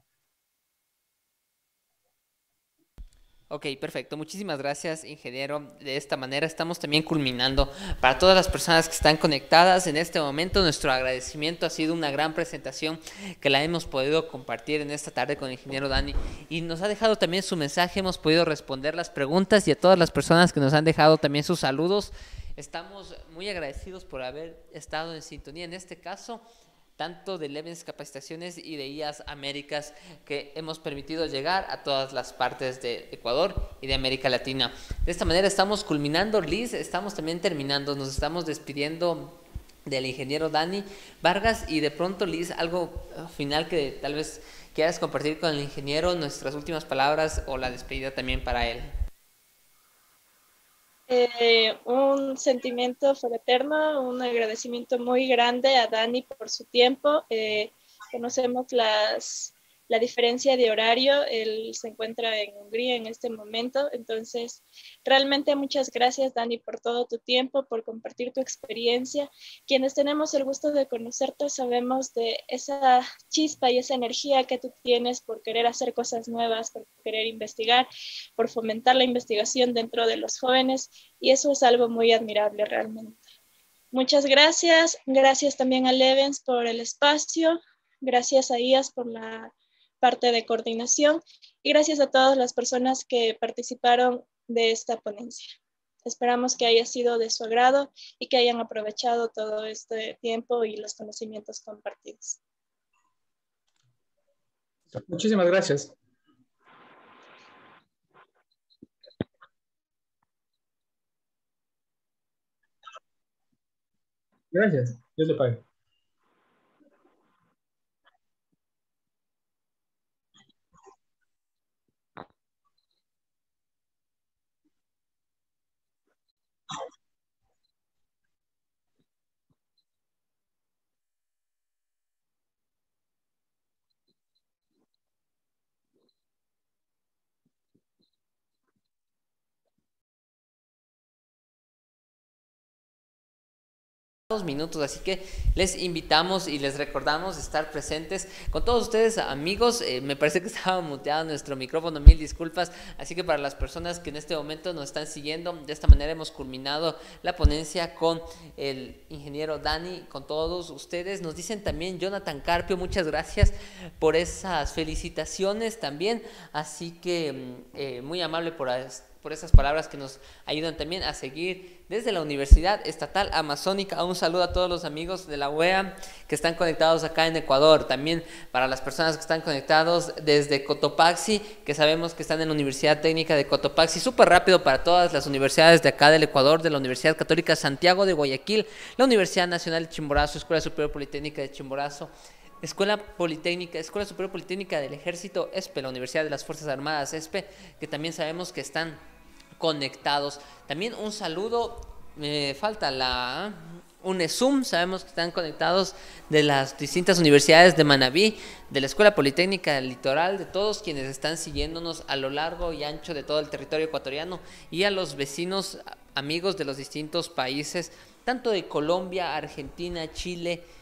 Speaker 2: Ok, perfecto. Muchísimas gracias, ingeniero. De esta manera estamos también culminando. Para todas las personas que están conectadas en este momento, nuestro agradecimiento. Ha sido una gran presentación que la hemos podido compartir en esta tarde con el ingeniero Dani, y nos ha dejado también su mensaje. Hemos podido responder las preguntas, y a todas las personas que nos han dejado también sus saludos. Estamos muy agradecidos por haber estado en sintonía, en este caso, tanto de Levens Capacitaciones y de IAS Américas, que hemos permitido llegar a todas las partes de Ecuador y de América Latina. De esta manera estamos culminando, Liz, estamos también terminando, nos estamos despidiendo del ingeniero Dani Vargas, y de pronto, Liz, algo final que tal vez quieras compartir con el ingeniero, nuestras últimas palabras o la despedida también para él.
Speaker 3: Un sentimiento fraterno, un agradecimiento muy grande a Dani por su tiempo. Conocemos la diferencia de horario. Él se encuentra en Hungría en este momento. Entonces, realmente muchas gracias, Dani, por todo tu tiempo, por compartir tu experiencia. Quienes tenemos el gusto de conocerte sabemos de esa chispa y esa energía que tú tienes por querer hacer cosas nuevas, por querer investigar, por fomentar la investigación dentro de los jóvenes, y eso es algo muy admirable realmente. Muchas gracias. Gracias también a Levens por el espacio. Gracias a IAS por la parte de coordinación, y gracias a todas las personas que participaron de esta ponencia. Esperamos que haya sido de su agrado y que hayan aprovechado todo este tiempo y los conocimientos compartidos.
Speaker 4: Muchísimas gracias. Gracias. Dios le pague.
Speaker 2: Minutos, así que les invitamos y les recordamos estar presentes con todos ustedes, amigos. Me parece que estaba muteado nuestro micrófono, mil disculpas. Así que para las personas que en este momento nos están siguiendo, de esta manera hemos culminado la ponencia con el ingeniero Dani, con todos ustedes. Nos dicen también Jonathan Carpio, muchas gracias por esas felicitaciones también, así que muy amable por esas palabras que nos ayudan también a seguir desde la Universidad Estatal Amazónica. Un saludo a todos los amigos de la UEA que están conectados acá en Ecuador, también para las personas que están conectados desde Cotopaxi, que sabemos que están en la Universidad Técnica de Cotopaxi. Súper rápido para todas las universidades de acá del Ecuador, de la Universidad Católica Santiago de Guayaquil, la Universidad Nacional de Chimborazo, Escuela Superior Politécnica de Chimborazo, Escuela Superior Politécnica del Ejército, ESPE, la Universidad de las Fuerzas Armadas, ESPE, que también sabemos que están conectados. También un saludo, me falta la UNESUM, sabemos que están conectados de las distintas universidades de Manabí, de la Escuela Politécnica del Litoral, de todos quienes están siguiéndonos a lo largo y ancho de todo el territorio ecuatoriano, y a los vecinos amigos de los distintos países, tanto de Colombia, Argentina, Chile,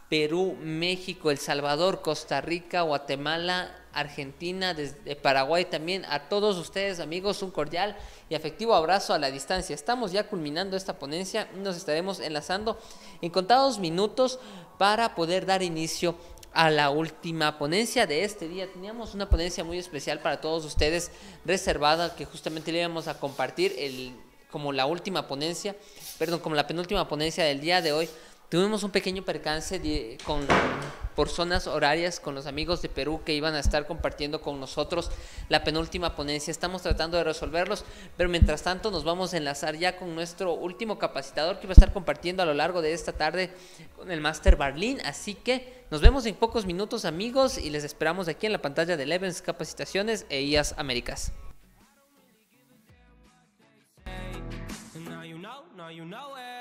Speaker 2: Perú, México, El Salvador, Costa Rica, Guatemala, Argentina, desde Paraguay también. A todos ustedes, amigos, un cordial y afectivo abrazo a la distancia. Estamos ya culminando esta ponencia y nos estaremos enlazando en contados minutos para poder dar inicio a la última ponencia de este día. Teníamos una ponencia muy especial para todos ustedes, reservada, que justamente le íbamos a compartir como la última ponencia, como la penúltima ponencia del día de hoy. Tuvimos un pequeño percance por zonas horarias con los amigos de Perú que iban a estar compartiendo con nosotros la penúltima ponencia. Estamos tratando de resolverlos, pero mientras tanto nos vamos a enlazar ya con nuestro último capacitador que va a estar compartiendo a lo largo de esta tarde con el Máster Barlín. Así que nos vemos en pocos minutos, amigos, y les esperamos aquí en la pantalla de Levens Capacitaciones e IAS Américas.
Speaker 6: Now you know it.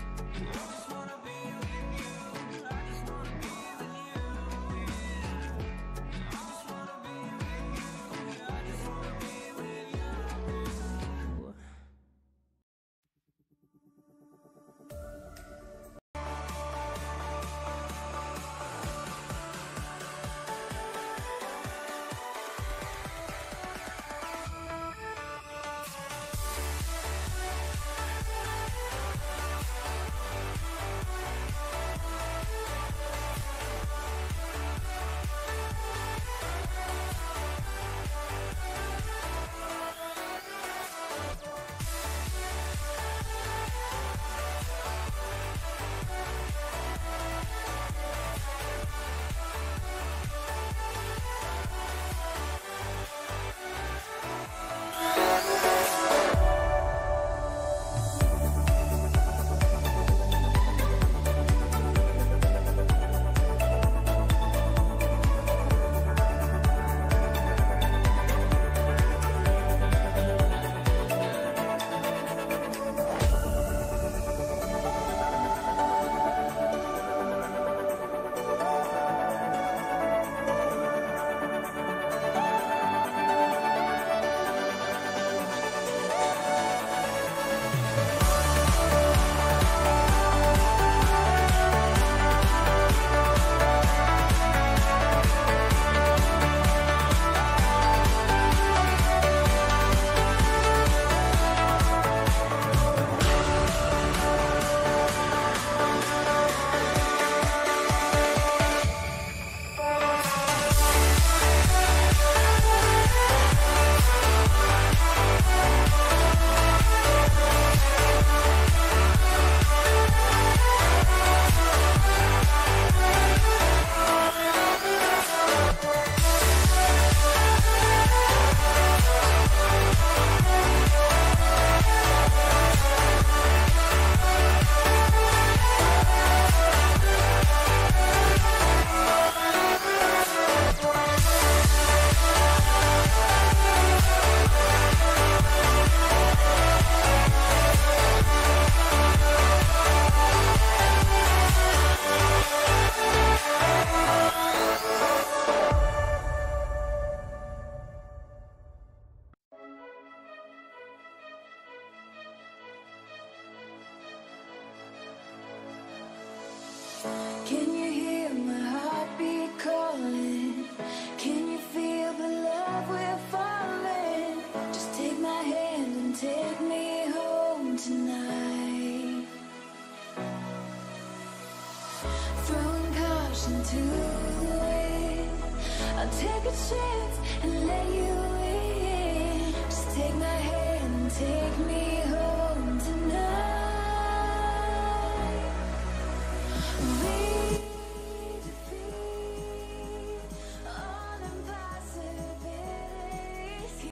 Speaker 1: Can you hear my heartbeat calling? Can you feel the love we're falling? Just take my hand and take me home tonight. Throwing caution to the wind, I'll take a chance and let you in. Just take my hand and take me